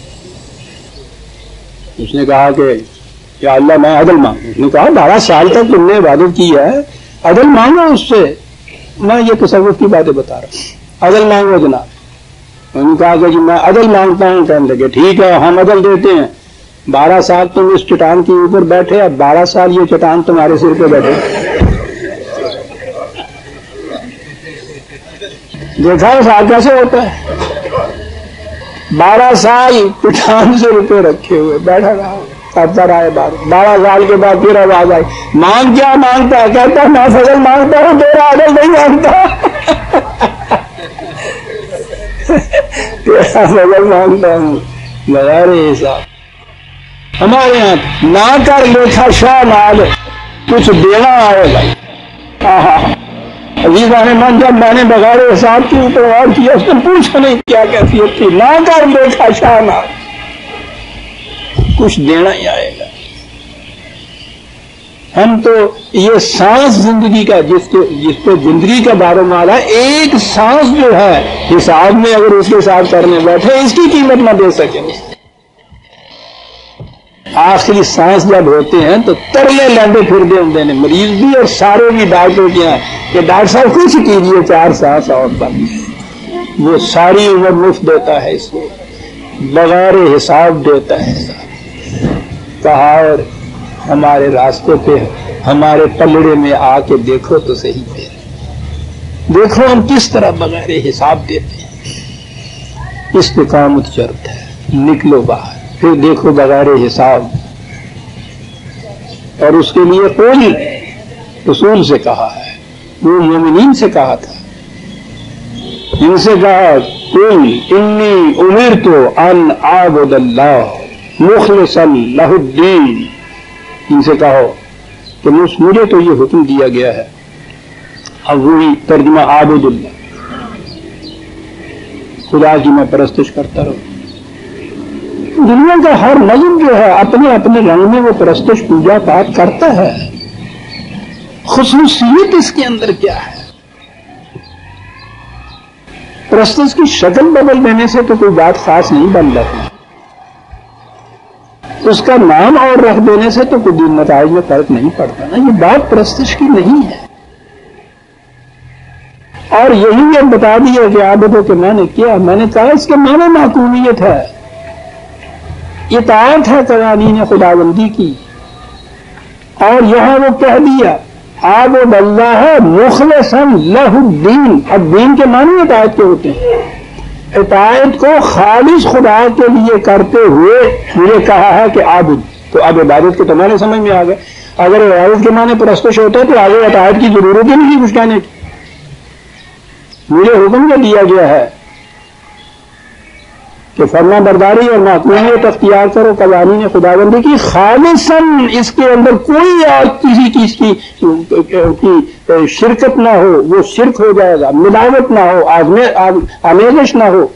اس نے کہا کہ یا اللہ میں عدل مانگوں. اس نے کہا 12 سال تک تم نے عبادت کی ہے، عدل مانگو اس سے. میں یہ تصوف کی باتیں بتا رہا ہوں. عدل مانگو جناب. انہوں نے کہا کہ جی میں عدل مانگتا ہوں. کہنے لگے ٹھیک ہے ہم عدل دیتے ہیں. 12 سال تم اس چٹان کے اوپر بیٹھے، اب 12 سال یہ چٹان تمہارے سر پہ بیٹھے. دیکھا حساب کیسے ہوتا ہے. 12 سال چٹان سے روپے رکھے ہوئے بیٹھا رہا کرتا رہا. 12 سال کے بعد پھر آواز آئی مانگ کیا مانگتا ہے. کہتا ہے میں فضل مانگتا ہوں، تیرا عدل نہیں مانگتا. تیرا فضل مانگتا ہوں بغیر حساب. ہمارے یہاں نہ کر لیکھا شاہ مال کچھ دینا آئے گا. عزیزان من جب میں نے بغیر حساب کے اوپر غور کیا، اس نے پوچھا نہیں کیا کیفیت تھی. نہ کر لیکھا شاہ مال کچھ دینا ہی آئے گا. ہم تو یہ سانس زندگی کا جس پہ زندگی کا دار و مدار ہے، ایک سانس جو ہے حساب میں اگر اس کے ساتھ کرنے بیٹھے اس کی قیمت نہ دے سکیں. آخری سانس جب ہوتے ہیں تو ترلے لیندے پھردے ہوتے ہیں مریض بھی اور سارے بھی ڈاکٹر کیا ہے کہ ڈاکٹر صاحب کچھ کیجیے 4 سانس اور بند. وہ ساری عمر مفت دیتا ہے اس کو بغیر حساب دیتا ہے. کہا اور ہمارے راستے پہ ہمارے پلڑے میں آ کے دیکھو تو صحیح پھر دیکھو ہم کس طرح بغیر حساب دیتے ہیں. استقامت شرط ہے. نکلو باہر پھر دیکھو بغیر حساب. اور اس کے لیے قول رسول سے کہا ہے. وہ مومنین سے کہا تھا. ان سے کہا قل انی امرت ان اعبد اللہ مخلصا لہ الدین. ان سے کہو کہ مجھے تو یہ حکم دیا گیا ہے. اب وہی ترجمہ عابد اللہ خدا کی میں پرستش کرتا رہوں. دنیا کا ہر مذہب جو ہے اپنے اپنے رنگ میں وہ پرستش پوجا پاٹ کرتا ہے. خصوصیت اس کے اندر کیا ہے؟ پرستش کی شکل بدل دینے سے تو کوئی بات خاص نہیں بن جاتی. اس کا نام اور رکھ دینے سے تو کوئی نتائج میں فرق نہیں پڑتا نا. یہ بات پرستش کی نہیں ہے. اور یہی اب بتا دیا کہ عابدوں کے معنی کیا. میں نے کہا اس کے معنی معقولیت ہے, اطاعت ہے قوانین خداوندی کی. اور یہاں وہ کہہ دیا عابد اللہ مخلصا لہ الدین. اب دین کے معنی اطاعت کے ہوتے ہیں. اطاعت کو خالص خدا کے لیے کرتے ہوئے مجھے کہا ہے کہ عابد. تو اب عبادت کے تو معنی سمجھ میں آ گئے. اگر عبادت کے معنی پرستش ہوتا ہے تو آگے اطاعت کی ضرورت ہی نہیں کچھ کہنے کی. مجھے حکم کیا دیا گیا ہے کہ فرما برداری اور معقولیت اختیار کرو قوانین خداوندی کی خالصاً. اس کے اندر کوئی اور کسی چیز کی شرکت نہ ہو. وہ شرک ہو جائے گا. ملاوٹ نہ ہو, آمیزش نہ ہو.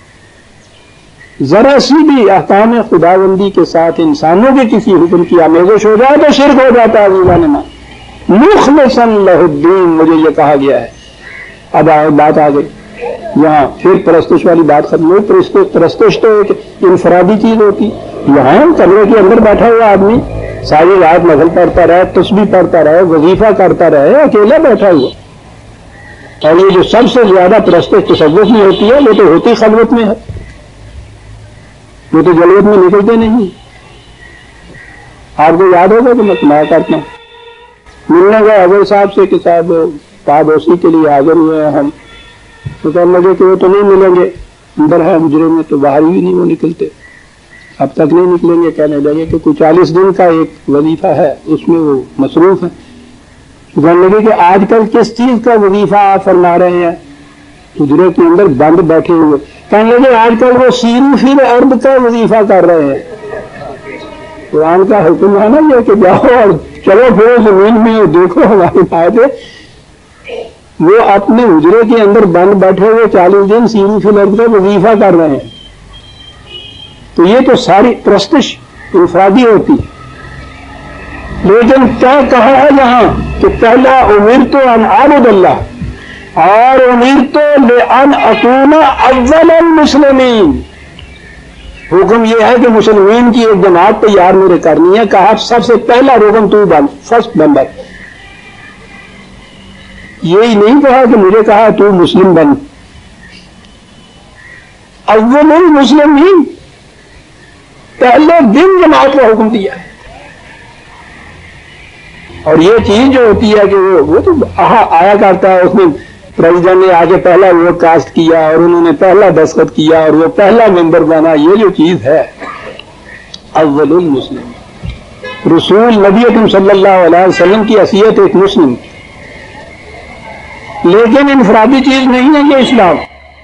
ذرا سی بھی احکام خداوندی کے ساتھ انسانوں کے کسی حکم کی آمیزش ہو جائے تو شرک ہو جاتا ہے. مخلصاً لہ الدین مجھے یہ کہا گیا ہے. اب بات آ گئی یہاں پھر پرستش والی بات ختم ہوئی. پرستش تو ایک انفرادی چیز ہوتی. یہاں کمرے کے اندر بیٹھا ہوا آدمی ساری رات نفل پڑھتا رہے, تسبیح پڑھتا رہے, وظیفہ کرتا رہے, اکیلا بیٹھا ہوا. اور یہ جو سب سے زیادہ پرستش تصوف میں ہوتی ہے وہ تو ہوتی خلوت میں ہے. وہ تو جلوت میں نکلتے نہیں. آپ کو یاد ہوگا کہ میں سنایا کرتا ہوں. ملنے گئے اظہر صاحب سے کہ صاحب پادوسی کے لیے حاضر ہوئے ہیں ہم. تو کہنے لگے کہ وہ تو نہیں ملیں گے, اندر ہے حجرے میں, تو باہر بھی نہیں وہ نکلتے, اب تک نہیں نکلیں گے. کہنے لگے کہ کوئی 40 دن کا ایک وظیفہ ہے, اس میں وہ مصروف ہے. تو کہنے لگے کہ آج کل کس چیز کا وظیفہ آپ فرما رہے ہیں؟ حجرے کے اندر بند بیٹھے ہوئے. کہنے لگے آج کل وہ سیرو فی الارض کا وظیفہ کر رہے ہیں. قرآن کا حکم ہے نا یہ کہ جاؤ اور چلو پھرو زمین میں اور دیکھو ہماری باتیں. وہ اپنے حجرے کے اندر بند بیٹھے ہوئے 40 دن سیرو فی الارض کا وظیفہ کر رہے ہیں. تو یہ تو ساری پرستش انفرادی ہوتی. لیکن کیا کہا ہے یہاں کہ پہلا امرت ان اعبد اللہ اور امرت لان اکون اول المسلمین. حکم یہ ہے کہ مسلمین کی ایک جماعت تیار میرے کرنی ہے. کہا سب سے پہلا رکن تو بن, فرسٹ ممبر. یہی نہیں کہا کہ مجھے کہا تو مسلم بن. اول المسلمین پہلے دن جماعت کا حکم دیا ہے. اور یہ چیز جو ہوتی ہے کہ وہ تو آیا کرتا ہے. اس میں پریزیڈنٹ نے آگے پہلا ووٹ کاسٹ کیا اور انہوں نے پہلا دستخط کیا اور وہ پہلا ممبر بنا. یہ جو چیز ہے اول المسلم. رسول نبی اکرم صلی اللہ علیہ وسلم کی حیثیت ایک مسلم, لیکن انفرادی چیز نہیں ہے یہ اسلام.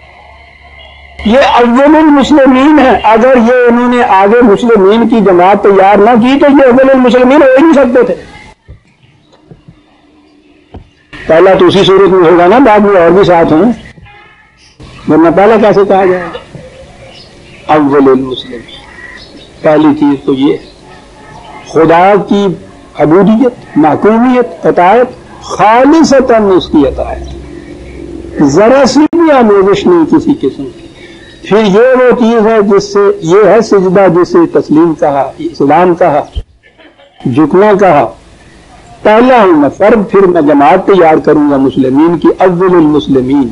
یہ اول المسلمین ہے. اگر یہ انہوں نے آگے مسلمین کی جماعت تیار نہ کی تو یہ اول المسلمین ہو ہی نہیں سکتے تھے. پہلا تو اسی صورت میں ہوگا نا, بعد میں اور بھی ساتھ ہیں, ورنہ پہلا کیسے کہا جائے گا اول المسلمین. پہلی چیز تو یہ خدا کی عبودیت, محکومیت, اطاعت, خالصتاً اس کی اطاعت, ذرا سی بھی آمیزش نہیں کسی قسم کی. پھر یہ وہ چیز ہے جس سے یہ ہے سجدہ، جسے تسلیم کہا، اسلام کہا، جھکنا کہا. پہلا ہوں میں فرد، پھر میں جماعت تیار کروں گا مسلمین کی، اول المسلمین.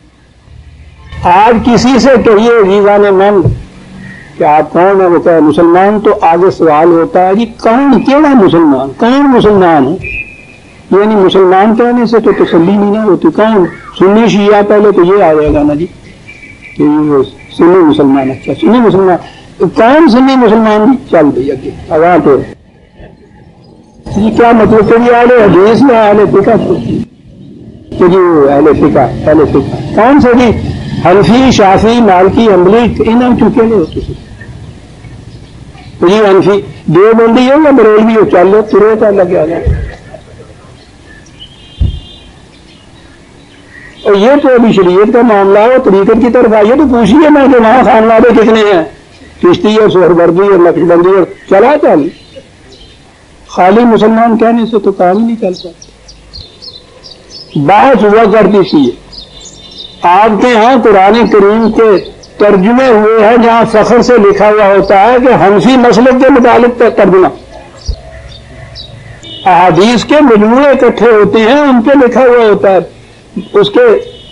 آج کسی سے کہیے عزیزان من کہ آپ کون ہیں، وہ کہے مسلمان، تو آگے سوال ہوتا ہے جی کون، کیڑا مسلمان، کون مسلمان ہے؟ یعنی مسلمان کہنے سے تو تسلی نہیں نہ ہوتی. کون؟ سنی شیعہ پہلے تو یہ آ جائے گا نا جی کہ سنی مسلمان. اچھا سنی مسلمان، کون سنی مسلمان جی؟ چل بھائی اگے آواز تو جی کیا مطلب کہ جی اہل حدیث یا اہل فقہ؟ کہ جی اہل فقہ، اہل فقہ کون سے جی؟ حنفی، شافعی، مالکی، حنبلی، انہوں چکے نہیں ہوتے جی. حنفی دیوبندی ہو یا بریلوی ہو، چل لو ترے کا لگے آ جائے. اور یہ تو ابھی شریعت کا معاملہ ہے، طریقت کی طرف آئیے تو پوچھیے میں کہ وہاں خانوادے کتنے ہیں، چشتی اور سہروردی اور نقش بندی اور چلا چل. خالی مسلمان کہنے سے تو کام ہی نہیں چل سکتا. بحث ہوا کرتی تھی آپ کے ہاں قرآن کریم کے ترجمے ہوئے ہیں جہاں فخر سے لکھا ہوا ہوتا ہے کہ حنفی مسلک کے متعلق ترجمہ، احادیث کے مجموعے اکٹھے ہوتے ہیں ان پہ لکھا ہوا ہوتا ہے. اس کے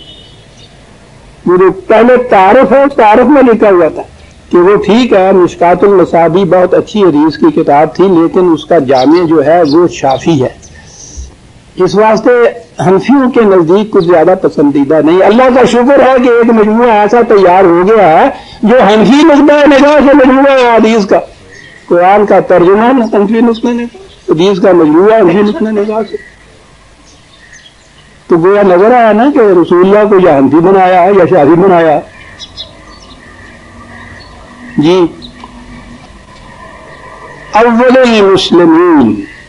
پہلے تعارف ہے، تعارف میں لکھا ہوا تھا کہ وہ ٹھیک ہے مشکات المصابیح بہت اچھی حدیث کی کتاب تھی لیکن اس کا جامع جو ہے وہ شافی ہے، اس واسطے حنفیوں کے نزدیک کچھ زیادہ پسندیدہ نہیں. اللہ کا شکر ہے کہ ایک مجموعہ ایسا تیار ہو گیا ہے جو حنفی نقطۂ نگاہ سے مجموعہ ہے حدیث کا. قرآن کا ترجمہ حنفی نقطۂ نگاہ، حدیث کا مجموعہ حنفی نقطۂ نگاہ سے. تو گویا نظر آیا نا کہ رسول اللہ کو یا حنفی بنایا ہے یا شافعی بنایا جی. اول المسلمین،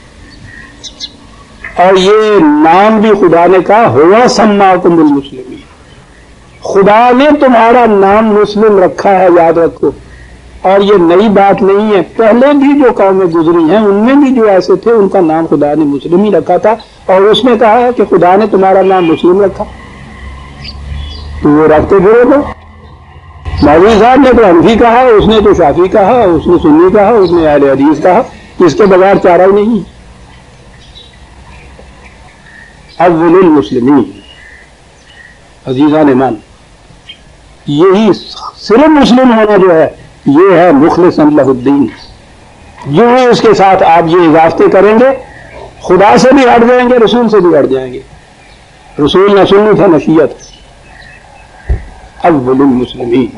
اور یہ نام بھی خدا نے کہا ہوا سماکم المسلمین، خدا نے تمہارا نام مسلم رکھا ہے، یاد رکھو. اور یہ نئی بات نہیں ہے، پہلے بھی جو قومیں گزری ہیں ان میں بھی جو ایسے تھے ان کا نام خدا نے مسلم ہی رکھا تھا. اور اس نے کہا ہے کہ خدا نے تمہارا نام مسلم رکھا تو وہ رکھتے پھرے گا. مولوی صاحب نے تو حنفی کہا، اس نے تو شافعی کہا، اس نے سنی کہا، اس نے اہل حدیث کہا، اس کے بغیر چارہ ہی نہیں. اول المسلمین عزیزان ایمان، یہی صرف مسلم ہونا جو ہے یہ ہے مخلص لہ الدین. جو ہی اس کے ساتھ آپ یہ اضافے کریں گے خدا سے بھی ہٹ جائیں گے، رسول سے بھی ہٹ جائیں گے. رسول نہ سنی تھا نہ شیعہ تھا. اول المسلمین.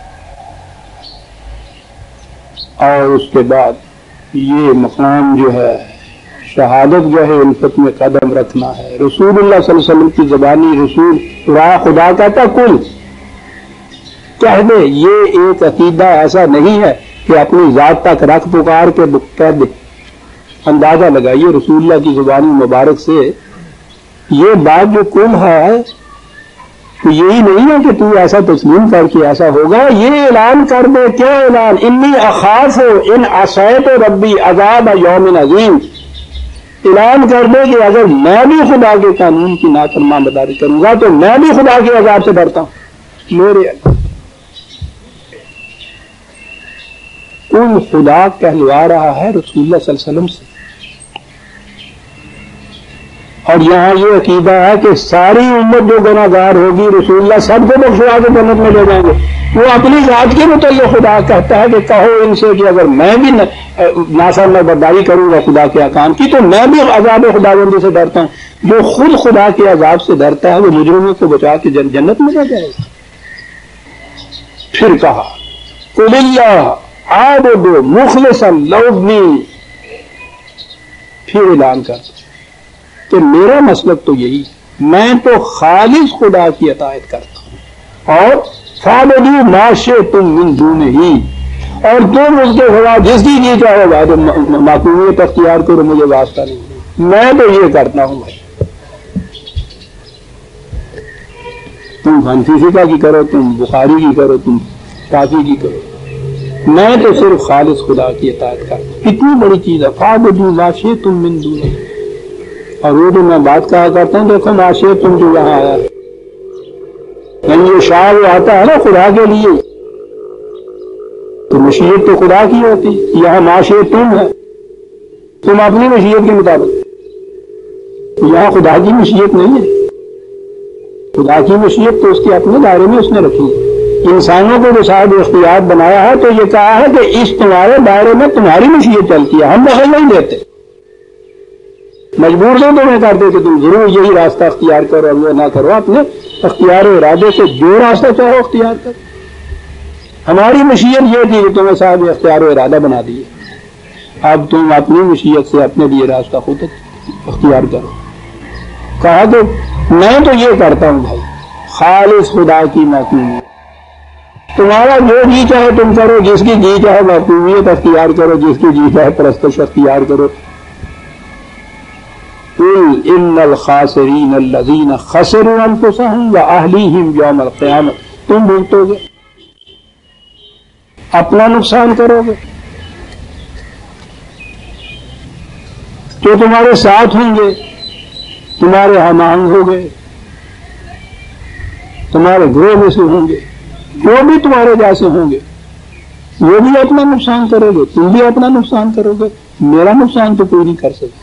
اور اس کے بعد یہ مقام جو ہے شہادت جو ہے الفت میں قدم رکھنا ہے. رسول اللہ صلی اللہ علیہ وسلم کی زبانی رسول خدا کہتا کل کہہ دے. یہ ایک عقیدہ ایسا نہیں ہے کہ اپنی ذات تک رکھ پکار کے کہہ دے. اندازہ لگائیے رسول اللہ کی زبانی مبارک سے یہ بات جو کل ہے تو یہی نہیں ہے کہ تو ایسا تسلیم کر کے ایسا ہوگا. یہ اعلان کر دے. کیا اعلان؟ انی اخاف ان عصیت ربی عذاب یوم عظیم. اعلان کر دے کہ اگر میں بھی خدا کے قانون کی نافرمانبرداری کروں گا تو میں بھی خدا کے عذاب سے ڈرتا ہوں. میرے کل خدا کہلوا رہا ہے رسول اللہ صلی اللہ علیہ وسلم سے. اور یہاں یہ عقیدہ ہے کہ ساری امت جو گناہگار ہوگی رسول اللہ سب کو بخشوا کے جنت میں لے جائیں گے. وہ اپنی ذات کے متعلق خدا کہتا ہے کہ کہو ان سے کہ اگر میں بھی نافرمانبرداری کروں گا خدا کے احکام کی تو میں بھی عذاب خداوندی سے ڈرتا ہوں. جو خود خدا کے عذاب سے ڈرتا ہے وہ مجرموں کو بچا کے جنت میں لے جائے گا. پھر کہا قل اللہ عابد مخلصا لہ. پھر اعلان کر کہ میرا مسلک تو یہی، میں تو خالص خدا کی اطاعت کرتا ہوں. اور فعبدوا ما شئتم من دونہ، اور تم اس کے خدا جس کی جی چاہو گا تو معقولیت اختیار کرو، مجھے واسطہ نہیں. میں تو یہ کرتا ہوں بھائی. تم حنفی فقہ کی کرو، تم بخاری کی کرو، تم کافی کی کرو، میں تو صرف خالص خدا کی اطاعت کرتا ہوں. کتنی بڑی چیز ہے. فعبدوا ما شئتم من دونہ. اور وہ جو میں بات کہا کرتا ہوں دیکھو معاشیت تم جو یہاں آیا ہے، یعنی یہ شاہ وہ آتا ہے نا خدا کے لیے تو مشیت تو خدا کی ہوتی، یہاں معاشیت تم ہے، تم اپنی مشیت کے مطابق، یہاں خدا کی مشیت نہیں ہے. خدا کی مشیت تو اس کے اپنے دائرے میں اس نے رکھی ہے. انسانوں کو جو صاحب اختیار بنایا ہے تو یہ کہا ہے کہ اس تمہارے دائرے میں تمہاری مشیت چلتی ہے، ہم دخل نہیں دیتے. مجبور نہیں تمہیں کرتے کہ تم ضرور یہی راستہ اختیار کرو اور وہ نہ کرو، اپنے اختیار و ارادے سے جو راستہ چاہو اختیار کرو. ہماری مشیت یہ تھی کہ تمہیں صاحب اختیار و ارادہ بنا دیے، اب تم اپنی مشیت سے اپنے لیے راستہ خود اختیار کرو. کہا کہ میں تو یہ کرتا ہوں بھائی، خالص خدا کی معصومیت، تمہارا جو جی چاہے تم کرو، جس کی جی چاہے معصومیت اختیار کرو، جس کی جی چاہے پرستش اختیار کرو. قل ان الخاسرین الذین خسروا انفسهم واہلیہم یوم القیامۃ. تم بھگتو گے، اپنا نقصان کرو گے، جو تمہارے ساتھ ہوں گے تمہارے ہم آہنگ ہو گئے، تمہارے گروہ میں سے ہوں گے، جو بھی تمہارے جیسے ہوں گے وہ بھی اپنا نقصان کرو گے، تم بھی اپنا نقصان کرو گے، میرا نقصان تو کوئی نہیں کر سکتا.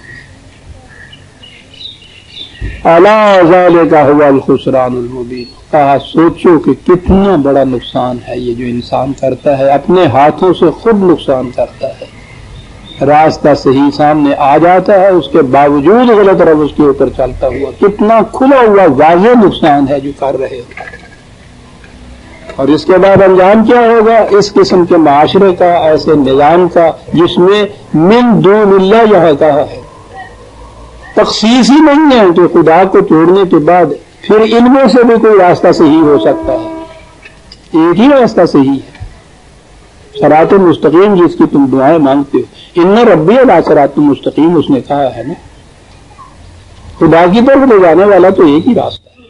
الا ذالک هو الخسران المبین. کہا سوچو کہ کتنا بڑا نقصان ہے یہ جو انسان کرتا ہے، اپنے ہاتھوں سے خود نقصان کرتا ہے. راستہ صحیح سامنے آ جاتا ہے، اس کے باوجود غلط روش اس کے اوپر چلتا ہوا. کتنا کھلا ہوا واضح نقصان ہے جو کر رہے ہو. اور اس کے بعد انجام کیا ہوگا اس قسم کے معاشرے کا، ایسے نظام کا جس میں من دون اللہ یہاں کہا ہے. تخصیص ہی نہیں ہے کہ خدا کو توڑنے کے بعد پھر ان میں سے بھی کوئی راستہ صحیح ہو سکتا ہے. ایک ہی راستہ صحیح ہے، صراط مستقیم، جس کی تم دعائیں مانگتے ہو. ان ربی علی صراط مستقیم اس نے کہا ہے نا. خدا کی طرف لے جانے والا تو ایک ہی راستہ ہے.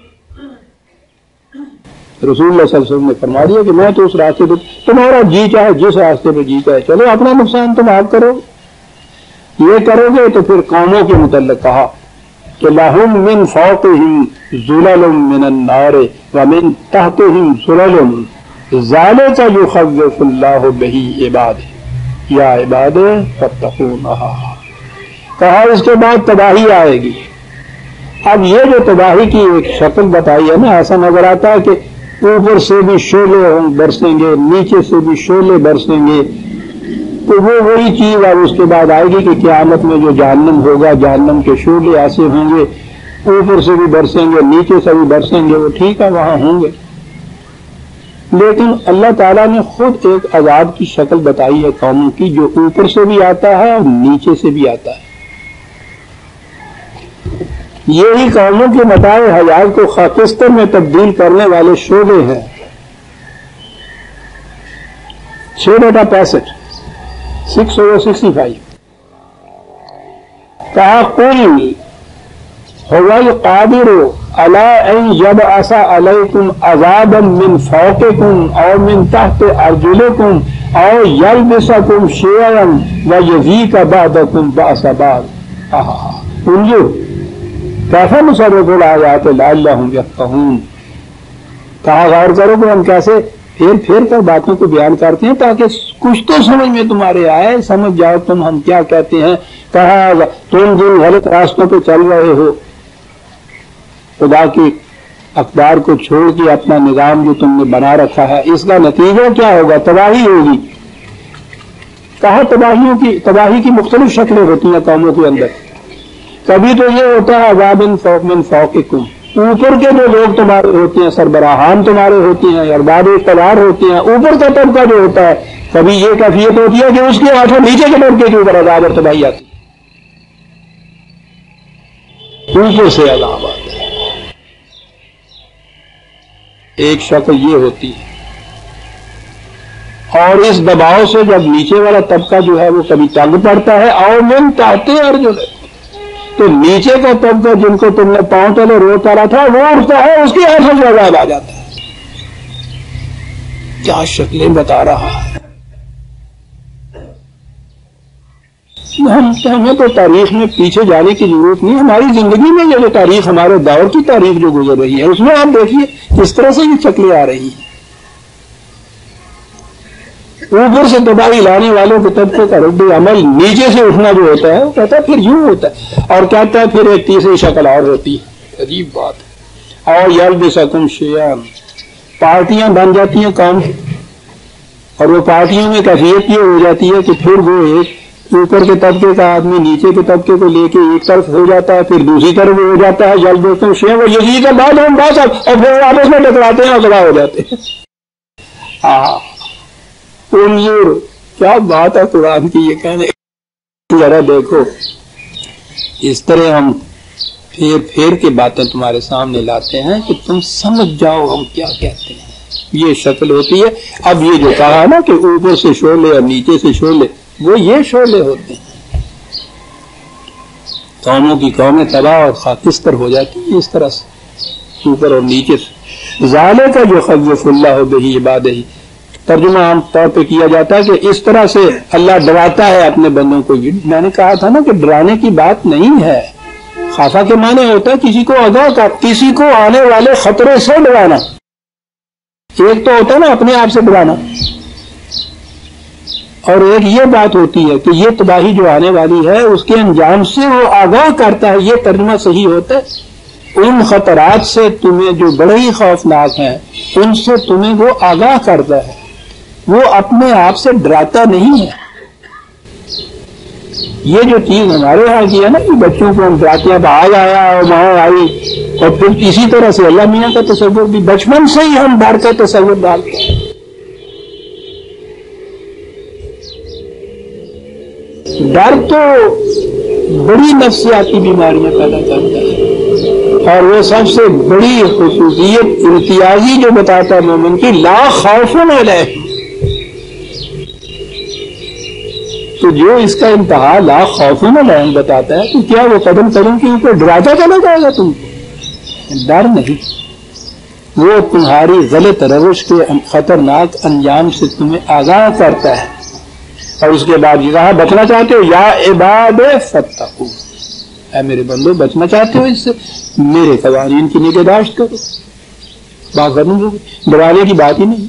رسول اللہ صلی اللہ علیہ وسلم نے فرما دیا کہ میں تو اس راستے پہ، تمہارا جی چاہے جس راستے پہ جی چاہے چلو، اپنا نقصان تم آپ کرو. یہ کرو گے تو پھر قوموں کے متعلق کہا کہ لہم من فوقہم ظلل من النار ومن تحتہم ظلل ذالک یخوف اللہ بہ عبادہ یا عباد فاتقونہا. کہا اس کے بعد تباہی آئے گی. اب یہ جو تباہی کی ایک شکل بتائی ہے نا، ایسا نظر آتا ہے کہ اوپر سے بھی شعلے برسیں گے، نیچے سے بھی شعلے برسیں گے. تو وہ وہی چیز اب اس کے بعد آئے گی کہ قیامت میں جو جہنم ہوگا، جہنم کے شعلے ایسے ہوں گے، اوپر سے بھی برسیں گے، نیچے سے بھی برسیں گے. وہ ٹھیک ہے وہاں ہوں گے، لیکن اللہ تعالیٰ نے خود ایک عذاب کی شکل بتائی ہے قوموں کی، جو اوپر سے بھی آتا ہے اور نیچے سے بھی آتا ہے. یہی قوموں کے متاع حیات کو خاکستر میں تبدیل کرنے والے شعبے ہیں. 6/65 6/65 کہا قل هو القادر على ان يبعث عليكم عذابا من فوقكم او من تحت ارجلكم او يلبسكم شيعا ويذيق بعضكم بعض بعض. انظر کیسا نصرف الآیات لعلهم يفقهون. کہا غور کرو کہ ہم کیسے پھر کر باتوں کو بیان کرتے ہیں تاکہ کچھ تو سمجھ میں تمہارے آئے، سمجھ جاؤ تم ہم کیا کہتے ہیں. کہا تم جن غلط راستوں پہ چل رہے ہو، خدا کی اقدار کو چھوڑ کے اپنا نظام جو تم نے بنا رکھا ہے، اس کا نتیجہ کیا ہوگا؟ تباہی ہوگی. کہا تباہی کی مختلف شکلیں ہوتی ہیں قوموں کے اندر. کبھی تو یہ ہوتا ہے عذاب من فوقکم، اوپر کے جو لوگ تمہارے ہوتے ہیں، سربراہان تمہارے ہوتے ہیں، ارباب اقتدار ہوتے ہیں، اوپر کا طبقہ جو ہوتا ہے، کبھی یہ کیفیت ہوتی ہے کہ اس کے ہاتھوں نیچے کے طبقے کے اوپر عذاب اور تباہی آتی ہے، اوپر سے عذاب آتا ہے. ایک شکل یہ ہوتی ہے. اور اس دباؤ سے جب نیچے والا طبقہ جو ہے وہ کبھی تنگ پڑتا ہے، اور من تحت ارجل، تو نیچے کا طبقہ جن کو تم نے پاؤں تلے روک ڈالا تھا وہ اٹھتا ہے، اس کے ہاتھوں سے عذاب آ جاتا ہے. کیا شکلیں بتا رہا ہے. ہمیں تو تاریخ میں پیچھے جانے کی ضرورت نہیں. ہماری زندگی میں یہ جو تاریخ، ہمارے دور کی تاریخ جو گزر رہی ہے، اس میں آپ دیکھیے کس طرح سے یہ شکلیں آ رہی ہیں. اوپر سے تباہی لانے والوں کے طبقے کا رد عمل نیچے سے اٹھنا جو ہوتا ہے وہ کہتا ہے پھر یوں ہوتا ہے، اور کہتا ہے پھر ایک تیسری شکل اور ہوتی ہے، عجیب بات ہے۔ اور یلبسکم شیئا، پارٹیاں بن جاتی ہیں کام، اور وہ پارٹیوں میں کیفیت یہ ہو جاتی ہے کہ پھر وہ ایک اوپر کے طبقے کا آدمی نیچے کے طبقے کو لے کے ایک طرف ہو جاتا ہے، پھر دوسری طرف ہو جاتا ہے، یلبسکم شیئا، وہ یزید کا بعد ہم بات اور پھر آپس میں ٹکراتے ہیں اور تباہ ہو جاتے ہیں۔ انظر، کیا بات ہے قرآن کی، یہ کہنے ذرا دیکھو، اس طرح ہم پھیر پھیر کے باتیں تمہارے سامنے لاتے ہیں کہ تم سمجھ جاؤ ہم کیا کہتے ہیں۔ یہ شکل ہوتی ہے۔ اب یہ جو کہا نا کہ اوپر سے شعلے اور نیچے سے شعلے، وہ یہ شعلے ہوتے ہیں، قوموں کی قومیں تباہ اور خاکستر ہو جاتی ہیں اس طرح سے، اوپر اور نیچے سے۔ ذالک یخوف اللہ بہ عبادہ، ترجمہ عام طور پہ کیا جاتا ہے کہ اس طرح سے اللہ ڈراتا ہے اپنے بندوں کو۔ میں نے کہا تھا نا کہ ڈرانے کی بات نہیں ہے، خافا کے معنی ہوتا ہے کسی کو آگاہ کر، کسی کو آنے والے خطرے سے ڈرانا۔ ایک تو ہوتا ہے نا اپنے آپ سے ڈرانا، اور ایک یہ بات ہوتی ہے کہ یہ تباہی جو آنے والی ہے اس کے انجام سے وہ آگاہ کرتا ہے۔ یہ ترجمہ صحیح ہوتا ہے، ان خطرات سے تمہیں جو بڑے ہی خوفناک ہیں ان سے تمہیں وہ آگاہ کرتا ہے، وہ اپنے آپ سے ڈراتا نہیں ہے۔ یہ جو چیز ہمارے ہاں کی ہے نا کہ بچوں کو ہم ڈراتے ہیں، آج آیا اور وہاں آئی، اور پھر اسی طرح سے اللہ میاں کا تصور بھی بچپن سے ہی ہم ڈر کا تصور ڈالتے ہیں۔ ڈر تو بڑی نفسیاتی بیماریاں پیدا کرتا ہے، اور وہ سب سے بڑی خصوصیت امتیازی جو بتاتا ہے مومن کی، لا خوف علیہم، تو جو اس کا انتہا لا خوف علیہم بتاتا ہے تو کیا وہ قدم قدم کے اوپر ڈراتا چلا جائے گا تم کو؟ ڈر نہیں، وہ تمہاری غلط روش کے خطرناک انجام سے تمہیں آگاہ کرتا ہے۔ اور اس کے بعد یہ کہا بچنا چاہتے ہو یا عباد فتقو، اے میرے بندو بچنا چاہتے ہو اس سے، میرے قوانین کی نگہداشت کرو، بات ختم ہو گئی، ڈرانے کی بات ہی نہیں۔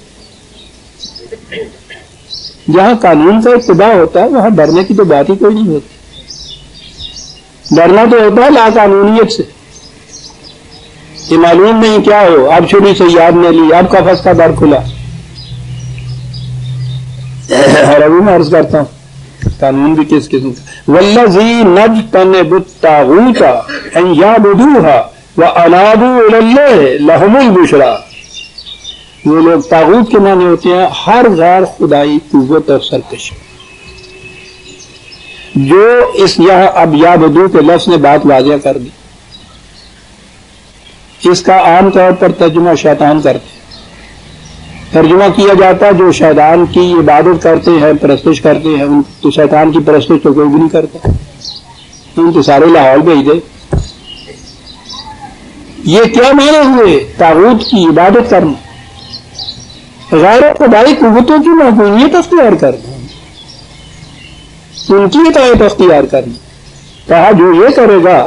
جہاں قانون کا اتباع ہوتا ہے وہاں ڈرنے کی تو بات ہی کوئی نہیں ہوتی۔ ڈرنا تو ہوتا ہے لا قانونیت سے، یہ معلوم نہیں کیا ہو، اب چھری سیاد نے لی، اب قفس کا در کھلا، اور ابھی میں عرض کرتا ہوں قانون بھی کس قسم کا، والذی نجتنب الطاغوت ان یعبدوها وانابوا الی اللہ لہم البشری، وہ لوگ طاغوت کے معنی ہوتے ہیں ہر غیر خدائی قوت اور سرکشی، جو اس یہاں اب یعبدو کے لفظ نے بات واضح کر دی۔ اس کا عام طور پر ترجمہ شیطان کرتے ہیں، ترجمہ کیا جاتا ہے جو شیطان کی عبادت کرتے ہیں، پرستش کرتے ہیں، ان تو شیطان کی پرستش تو کوئی بھی نہیں کرتا، ان تو سارے لاہور بھیج دے۔ یہ کیا معنی ہوئے؟ طاغوت کی عبادت کرنا، غیر خدائی قوتوں کی محکومیت اختیار کرنا، ان کی اطاعت اختیار کرنا۔ کہا جو یہ کرے گا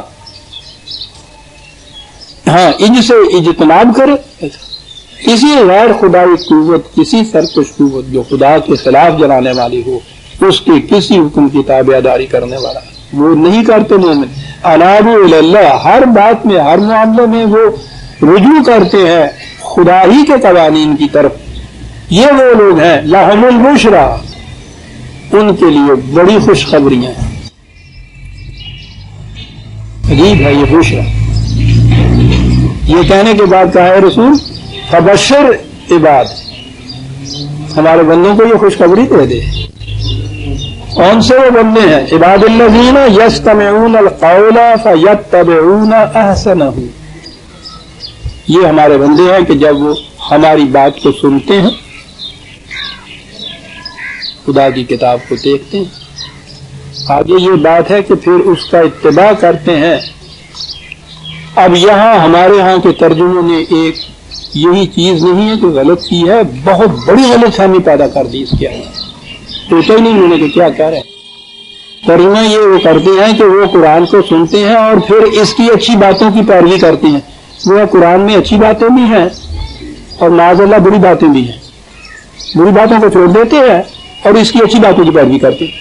ہاں اج سے اجتناب کرے، کسی غیر خدائی قوت، کسی سرکش قوت جو خدا کے خلاف جلانے والی ہو، اس کے کسی حکم کی تابع داری کرنے والا وہ نہیں کرتے مومن۔ انابوا الی اللہ، ہر بات میں ہر معاملے میں وہ رجوع کرتے ہیں خدا ہی کے قوانین کی طرف، یہ وہ لوگ ہیں لہم البشری، ان کے لیے بڑی خوشخبریاں ہیں۔ عجیب ہے یہ بشرا۔ یہ کہنے کے بعد کہا ہے رسول فبشر عباد، ہمارے بندوں کو یہ خوشخبری دے دے۔ کون سے وہ بندے ہیں؟ عباد الذین یستمعون القول فیتبعون احسنہ، یہ ہمارے بندے ہیں کہ جب وہ ہماری بات کو سنتے ہیں، خدا کی کتاب کو دیکھتے ہیں، آگے یہ بات ہے کہ پھر اس کا اتباع کرتے ہیں۔ اب یہاں ہمارے ہاں کے ترجموں نے ایک یہی چیز نہیں ہے کہ غلط کی ہے، بہت بڑی غلط فہمی پیدا کر دی اس کے اندر، سوچا ہی نہیں انہوں نے کہ کیا کہہ رہے ہیں۔ ترجمہ یہ وہ کرتے ہیں کہ وہ قرآن کو سنتے ہیں اور پھر اس کی اچھی باتوں کی پیروی کرتے ہیں۔ وہ قرآن میں اچھی باتیں بھی ہیں اور معاذ اللہ بڑی باتیں بھی ہیں، बुरी बातों को छोड़ देते हैं और इसकी अच्छी बातों की पैरवी करते हैं।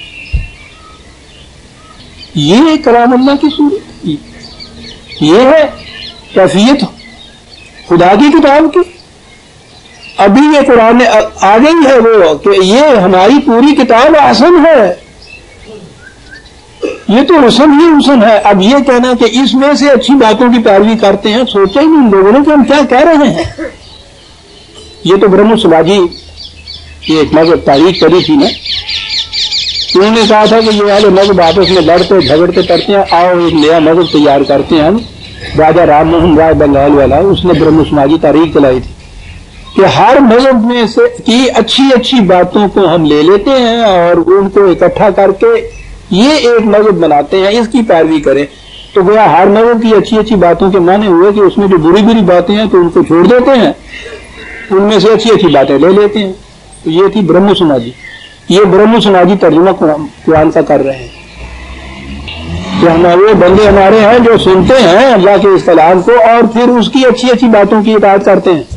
ये कलाम अल्लाह की सूरत, ये है कैफियत खुदा की किताब की। अभी ये कुरान में आ गई है वो कि ये हमारी पूरी किताब आसन है, ये तो हुसन ही हुसन है। अब ये कहना कि इसमें से अच्छी बातों की पैरवी करते हैं, सोचा ही नहीं लोगों ने कि हम क्या कह रहे हैं। ये तो ब्रह्म समाजी ये एक मजहब तारीख करी थी ना, उन्होंने कहा था कि ये वाले मजहब आपस में लड़ते झगड़ते करते हैं, आओ एक नया मजहब तैयार करते हैं हम। राजा राम मोहन राय बंगाल वाला, उसने ब्रह्म समाजी तारीख चलाई थी कि हर मजहब में से की अच्छी अच्छी बातों को हम ले लेते हैं और उनको इकट्ठा करके ये एक मजहब बनाते हैं, इसकी पैरवी करें। तो गोया हर मजहब की अच्छी अच्छी बातों के माने हुए कि उसमें जो बुरी बुरी बातें हैं तो उनको छोड़ देते हैं, उनमें से अच्छी अच्छी बातें ले लेते हैं। तो ये थी ब्रह्म समाजी। ये ब्रह्म समाजी तर्जुमा कुरान का कर रहे हैं कि हमारे बंदे हमारे हैं जो सुनते हैं अल्लाह के इस कलाम को और फिर उसकी अच्छी अच्छी बातों की इताअत करते हैं।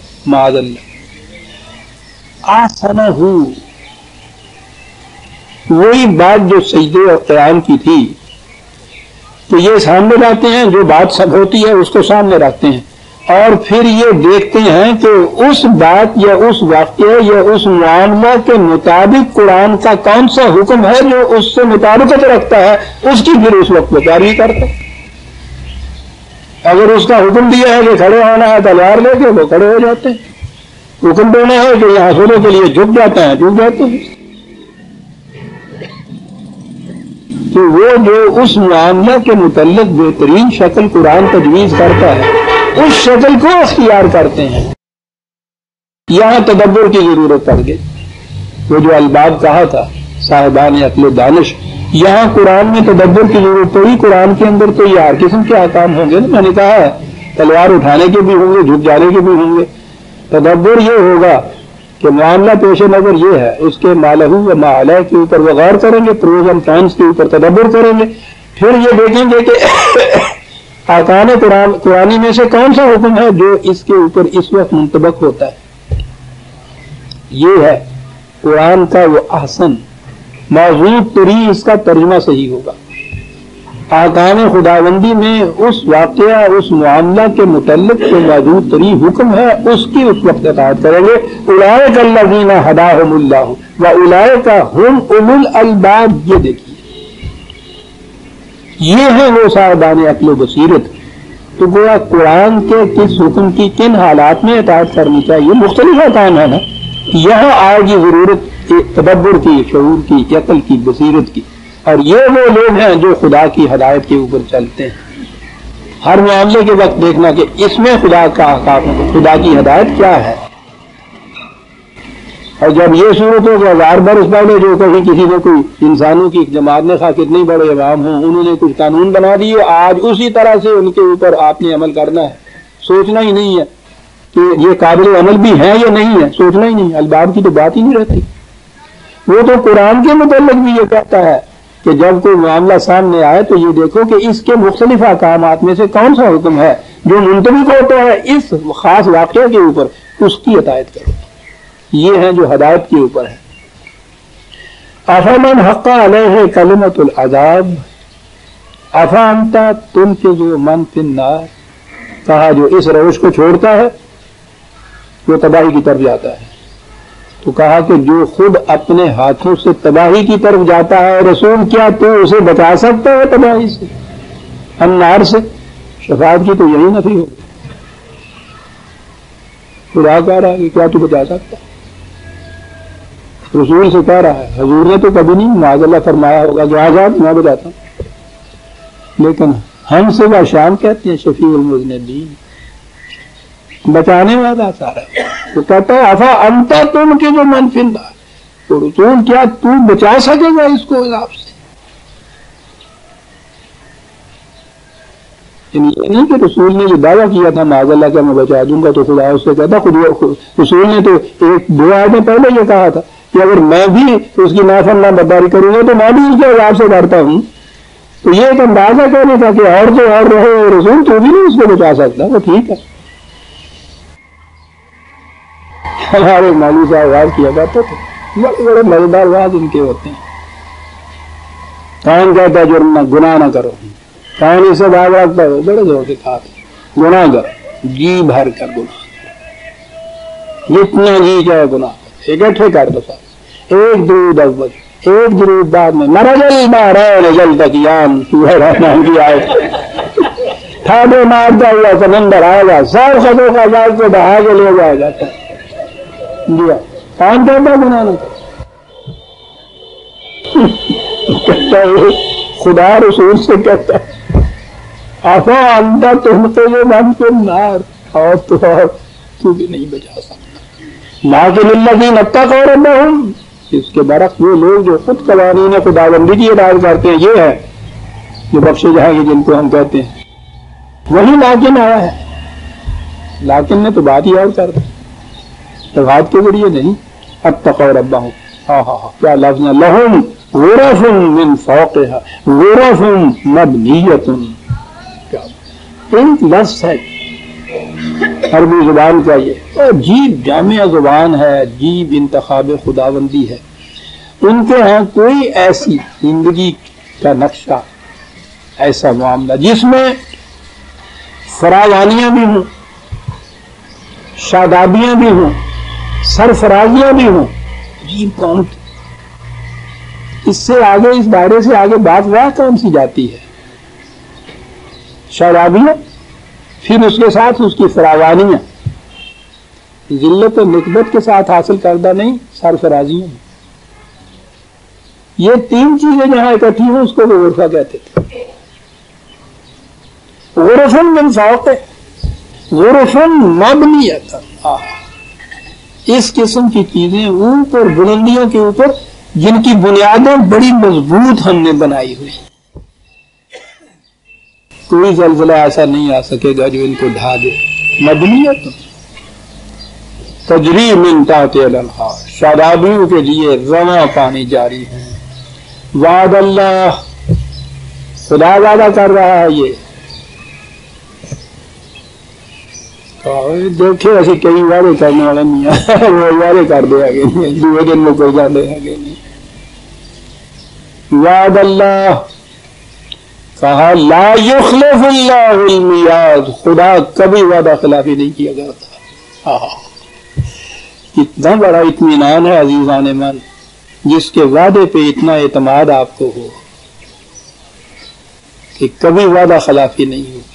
माज़अल्लाह आसना हूं, वही बात जो सजदे और क़याम की थी, तो ये सामने लाते हैं, जो बात सब होती है उसको सामने रखते हैं और फिर ये देखते हैं कि उस बात या उस वाक़या या उस मामला के मुताबिक कुरान का कौन सा हुक्म है जो उससे मुताबिकत रखता है, उसकी फिर उस वक्त पैरवी करते हैं। अगर उसका हुक्म दिया है कि खड़े होना है तलवार लेके, वो खड़े हो जाते हैं। हुक्म देना है कि यहाँ सोने के लिए झुक जाते हैं, झुक जाते हैं। तो वो जो उस मामला के मुतल्लिक बेहतरीन शक्ल कुरान तजवीज़ करता है, उस शक्ल को अख्तियार करते हैं। यहां तदब्बुर की जरूरत पड़ गई। वो जो अलबाब कहा था साहिबान अक्ल दानिश, यहां कुरान में तदब्बुर की जरूरत पड़ी। कुरान के अंदर तो ये हर किस्म के अहकाम होंगे ना, मैंने कहा है तलवार उठाने के भी होंगे, झुक जाने के भी होंगे। तदब्बुर ये होगा कि मामला पेश नजर ये है, उसके मालहू व माला के ऊपर वो गौर करेंगे, प्रोज एंड कॉन्स के ऊपर तदब्बुर करेंगे। फिर ये देखेंगे कि आकान कुरानी में से कौन सा हुक्म है जो इसके ऊपर इस वक्त मुंतबक होता है। ये है कुरान का वो ahsan मौजूद तरी, इसका तर्जुमा सही होगा। आकान खुदाबंदी में उस वाक़या उस मामला के मुतल्लिक जो मौजूद तरी हुक्म है उसकी उस वक्त इताअत करेंगे। उलाइका अल्लज़ीना हदाहुमुल्लाह व उलाइका हुम उलुल अलबाब। ये देखिए, ये है वो साहिबान अक्ल बसीरत। तो गोया कुरान के किस हुक्म की किन हालात में इताअत करनी चाहिए, मुख्तलिफ अहकाम है ना। यहाँ आएगी जरूरत तदब्बुर की, शऊर की, अक्ल की, बसीरत की। और ये वो लोग हैं जो खुदा की हदायत के ऊपर चलते हैं। हर मामले के वक्त देखना कि इसमें खुदा का अहकाम, खुदा की हदायत क्या है। और जब ये सूरत हो कि 1000 बरस पहले जो कभी किसी ने कोई इंसानों की जमात ने खा कितने बड़े इमाम हों, उन्होंने कुछ कानून बना दिए, आज उसी तरह से उनके ऊपर आपने अमल करना है। सोचना ही नहीं है कि ये काबिल अमल भी है या नहीं है, सोचना ही नहीं। अलबाब की तो बात ही नहीं रहती। वो तो कुरान के मुताबिक भी ये कहता है कि जब कोई मामला सामने आए तो ये देखो कि इसके मुख्तलिफ अहकामात में से कौन सा हुक्म है जो मुंतबिक होता है इस खास वाक़े के ऊपर, उसकी इताअत करो। ये है जो हदायत के ऊपर है। अफमन हक्का अलैहि कलिमतुल अज़ाब अफअंता तुनफिज़ु मन फिन्नार। कहा जो इस रवश को छोड़ता है वो तबाही की तरफ जाता है। तो कहा कि जो खुद अपने हाथों से तबाही की तरफ जाता है, रसूल क्या तू उसे बचा सकता है तबाही से, अन्नार से? शफाअत की तो यही नफी होगी। खुदा कह रहा है कि क्या तू बचा सकता है? रसूल से कह रहा है। हजूर ने तो कभी नहीं माज़अल्लाह फरमाया होगा कि आजाद मैं बचाता हूं, लेकिन हम सुबह शाम कहते हैं शफीउल मुज़निबीन, बचाने वाला सारा। तो कहता है अफा अंता तुम के जो मन फिंदा, तो रसूल क्या तू बचा सकेगा इसको आपसे? ये नहीं कि रसूल ने जो दावा किया था माज़अल्लाह का मैं बचा दूंगा, तो खुदा उससे कहता, खुद रसूल ने तो एक 2 आयतें पहले ये कहा था कि अगर मैं भी उसकी नाफरमानी करूंगा तो मैं भी उसके अज़ाब से डरता हूं। तो ये एक अंदाजा कहने था कि और तो और रहे रसूल, तो भी नहीं उसको बचा सकता। वो ठीक है, ہمارے مولوی صاحب واز کیا کرتے تھے، بڑے بڑے مزیدار واز ان کے ہوتے ہیں. کون کہتا ہے جرم نہ گناہ نہ کرو، کون اسے بھاگ رکھتا ہے بڑے زور کے کہا گناہ کرو، جی بھر کر گناہ کرو، جتنا جی چاہے گناہ کرو، اکٹھے کر دو سب، ایک درود اول ایک درود بعد میں مرجل بحرین یلتقیان سورہ رحمان کی آیت، ٹھاڈے مارتا ہوا سمندر آئے گا، سب خطوں کا عذاب کو بہا کے لے جائے گا. دیا کون کہتا گناہ نہ کہتا ہے خدا رسول سے کہتا ہے آفا اندر تحمتے جو من کے نار، اور تو بھی نہیں بچا سکتا. لیکن الذین اتقوا ربہم، اس کے برعکس وہ لوگ جو خود قوانین خداوندی کی اطاعت کرتے ہیں، یہ ہے جو بخشے جائیں گے جن کو ہم کہتے ہیں. وہی لیکن آیا ہے، لیکن نے تو بات ہی اور کر دی، بات کے ذریعے نہیں. اتقوا ربہم، ہاں ہاں ہاں کیا لفظ ہے، لہم غرف من فوقہا غرف مبنیۃ، کیا ایک لفظ ہے عربی زبان کا، یہ عجیب جامع زبان ہے، عجیب انتخاب خداوندی ہے. ان کے ہاں کوئی ایسی زندگی کا نقشہ، ایسا معاملہ جس میں فراوانیاں بھی ہوں، شادابیاں بھی ہوں، سرفرازیاں بھی ہوں. عجیب کون، اس سے آگے اس دائرے سے آگے بات وہ کون سی جاتی ہے؟ شادابیاں، پھر اس کے ساتھ اس کی فراوانیاں، ذلت و نکبت کے ساتھ حاصل کردہ نہیں، سرفرازیاں. یہ تین چیزیں جہاں اکٹھی ہوں اس کو وہ غرفہ کہتے تھے. غرف من فوق غرف مبنیۃ، اس قسم کی چیزیں اوپر بلندیوں کے اوپر جن کی بنیادیں بڑی مضبوط ہم نے بنائی ہوئی، کوئی زلزلہ ایسا نہیں آ سکے گا جو ان کو ڈھا دے. مبنیۃ تجری من تحتہا الانہار، شادابیوں کے لیے رواں پانی جاری ہے. وعد اللہ، خدا وعدہ کر رہا ہے. یہ دیکھے ایسے کئی وعدے کرنے والے نہیں، وہ وعدے کر دے آگے نہیں، دوسرے دن میں کوئی جانے آگے نہیں. وعد اللہ، کہا لا یخلف اللہ المیعاد، خدا کبھی وعدہ خلافی نہیں کیا کرتا. اتنا بڑا اطمینان ہے عزیزان من، جس کے وعدے پہ اتنا اعتماد آپ کو ہو کہ کبھی وعدہ خلافی نہیں ہوگی.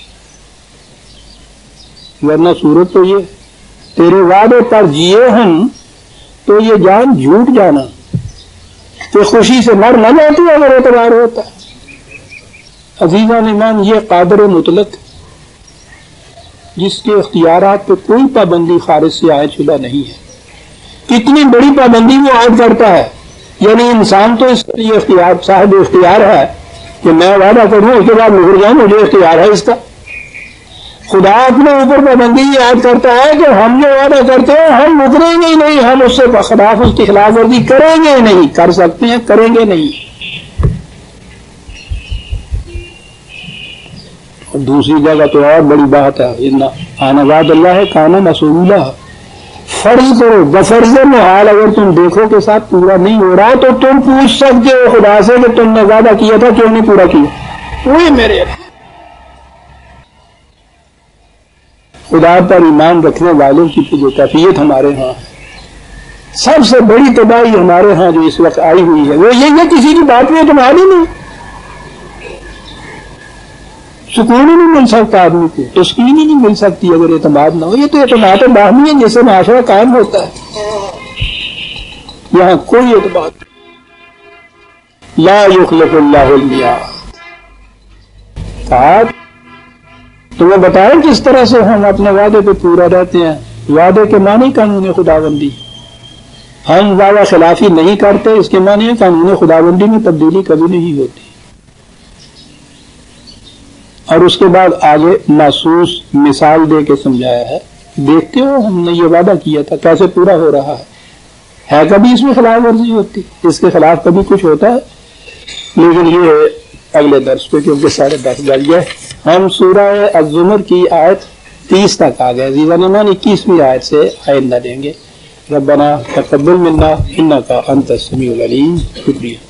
ورنہ صورت تو یہ تیرے وعدے پر جیے ہم تو یہ جان جھوٹ جانا کہ خوشی سے مر نہ جاتی اگر اعتبار ہوتا. عزیزان ایمان، یہ قادر مطلق جس کے اختیارات پہ کوئی پابندی خارج سے عائد شدہ نہیں ہے. کتنی بڑی پابندی وہ عائد کرتا ہے، یعنی انسان تو اس کے لیے اختیار صاحب اختیار ہے کہ میں وعدہ کروں اس کے بعد مکر جاؤں، مجھے اختیار ہے اس کا. خدا اپنے اوپر پابندی یاد کرتا ہے کہ ہم جو وعدہ کرتے ہیں ہم مکریں گے ہی نہیں، ہم اس سے خلاف اس کی خلاف ورزی کریں گے ہی نہیں. کر سکتے ہیں، کریں گے نہیں. اور دوسری جگہ تو اور بڑی بات ہے، آنا وعد اللہ ہے کانا مسئولہ، فرض کرو بفرض محال اگر تم دیکھو کہ ساتھ پورا نہیں ہو رہا تو تم پوچھ سکتے ہو خدا سے کہ تم نے وعدہ کیا تھا کیوں نہیں پورا کیا. وہی میرے خدا پر ایمان رکھنے والوں کی جو کیفیت ہمارے ہاں سب سے بڑی تباہی ہمارے ہاں جو اس وقت آئی ہوئی ہے وہ یہ کسی کی بات میں اعتماد ہی نہیں، سکون ہی نہیں مل سکتا آدمی کو، تسکین ہی نہیں مل سکتی اگر اعتماد نہ ہو. یہ تو اعتماد باہمی ہے جس سے معاشرہ قائم ہوتا ہے. یہاں کوئی اعتماد. لا یخلف اللہ المیعاد. تمہیں بتائیں کس طرح سے ہم اپنے وعدے پہ پورا رہتے ہیں. وعدے کے معنی قانون خداوندی، ہم وعدہ خلافی نہیں کرتے، اس کے معنی قانون خداوندی میں تبدیلی کبھی نہیں ہوتی. اور اس کے بعد آگے محسوس مثال دے کے سمجھایا ہے. دیکھتے ہو ہم نے یہ وعدہ کیا تھا کیسے پورا ہو رہا ہے کبھی اس میں خلاف ورزی ہوتی، اس کے خلاف کبھی کچھ ہوتا ہے. لیکن یہ اگلے درس پہ کیونکہ 10:30 بج گئے. ہم سورہ الزمر کی آیت 30 تک آ گئے. عزیزان ایمان 21ویں آیت سے آئندہ دیں گے. ربنا تقبل منا انك انت السميع العليم. شکریہ.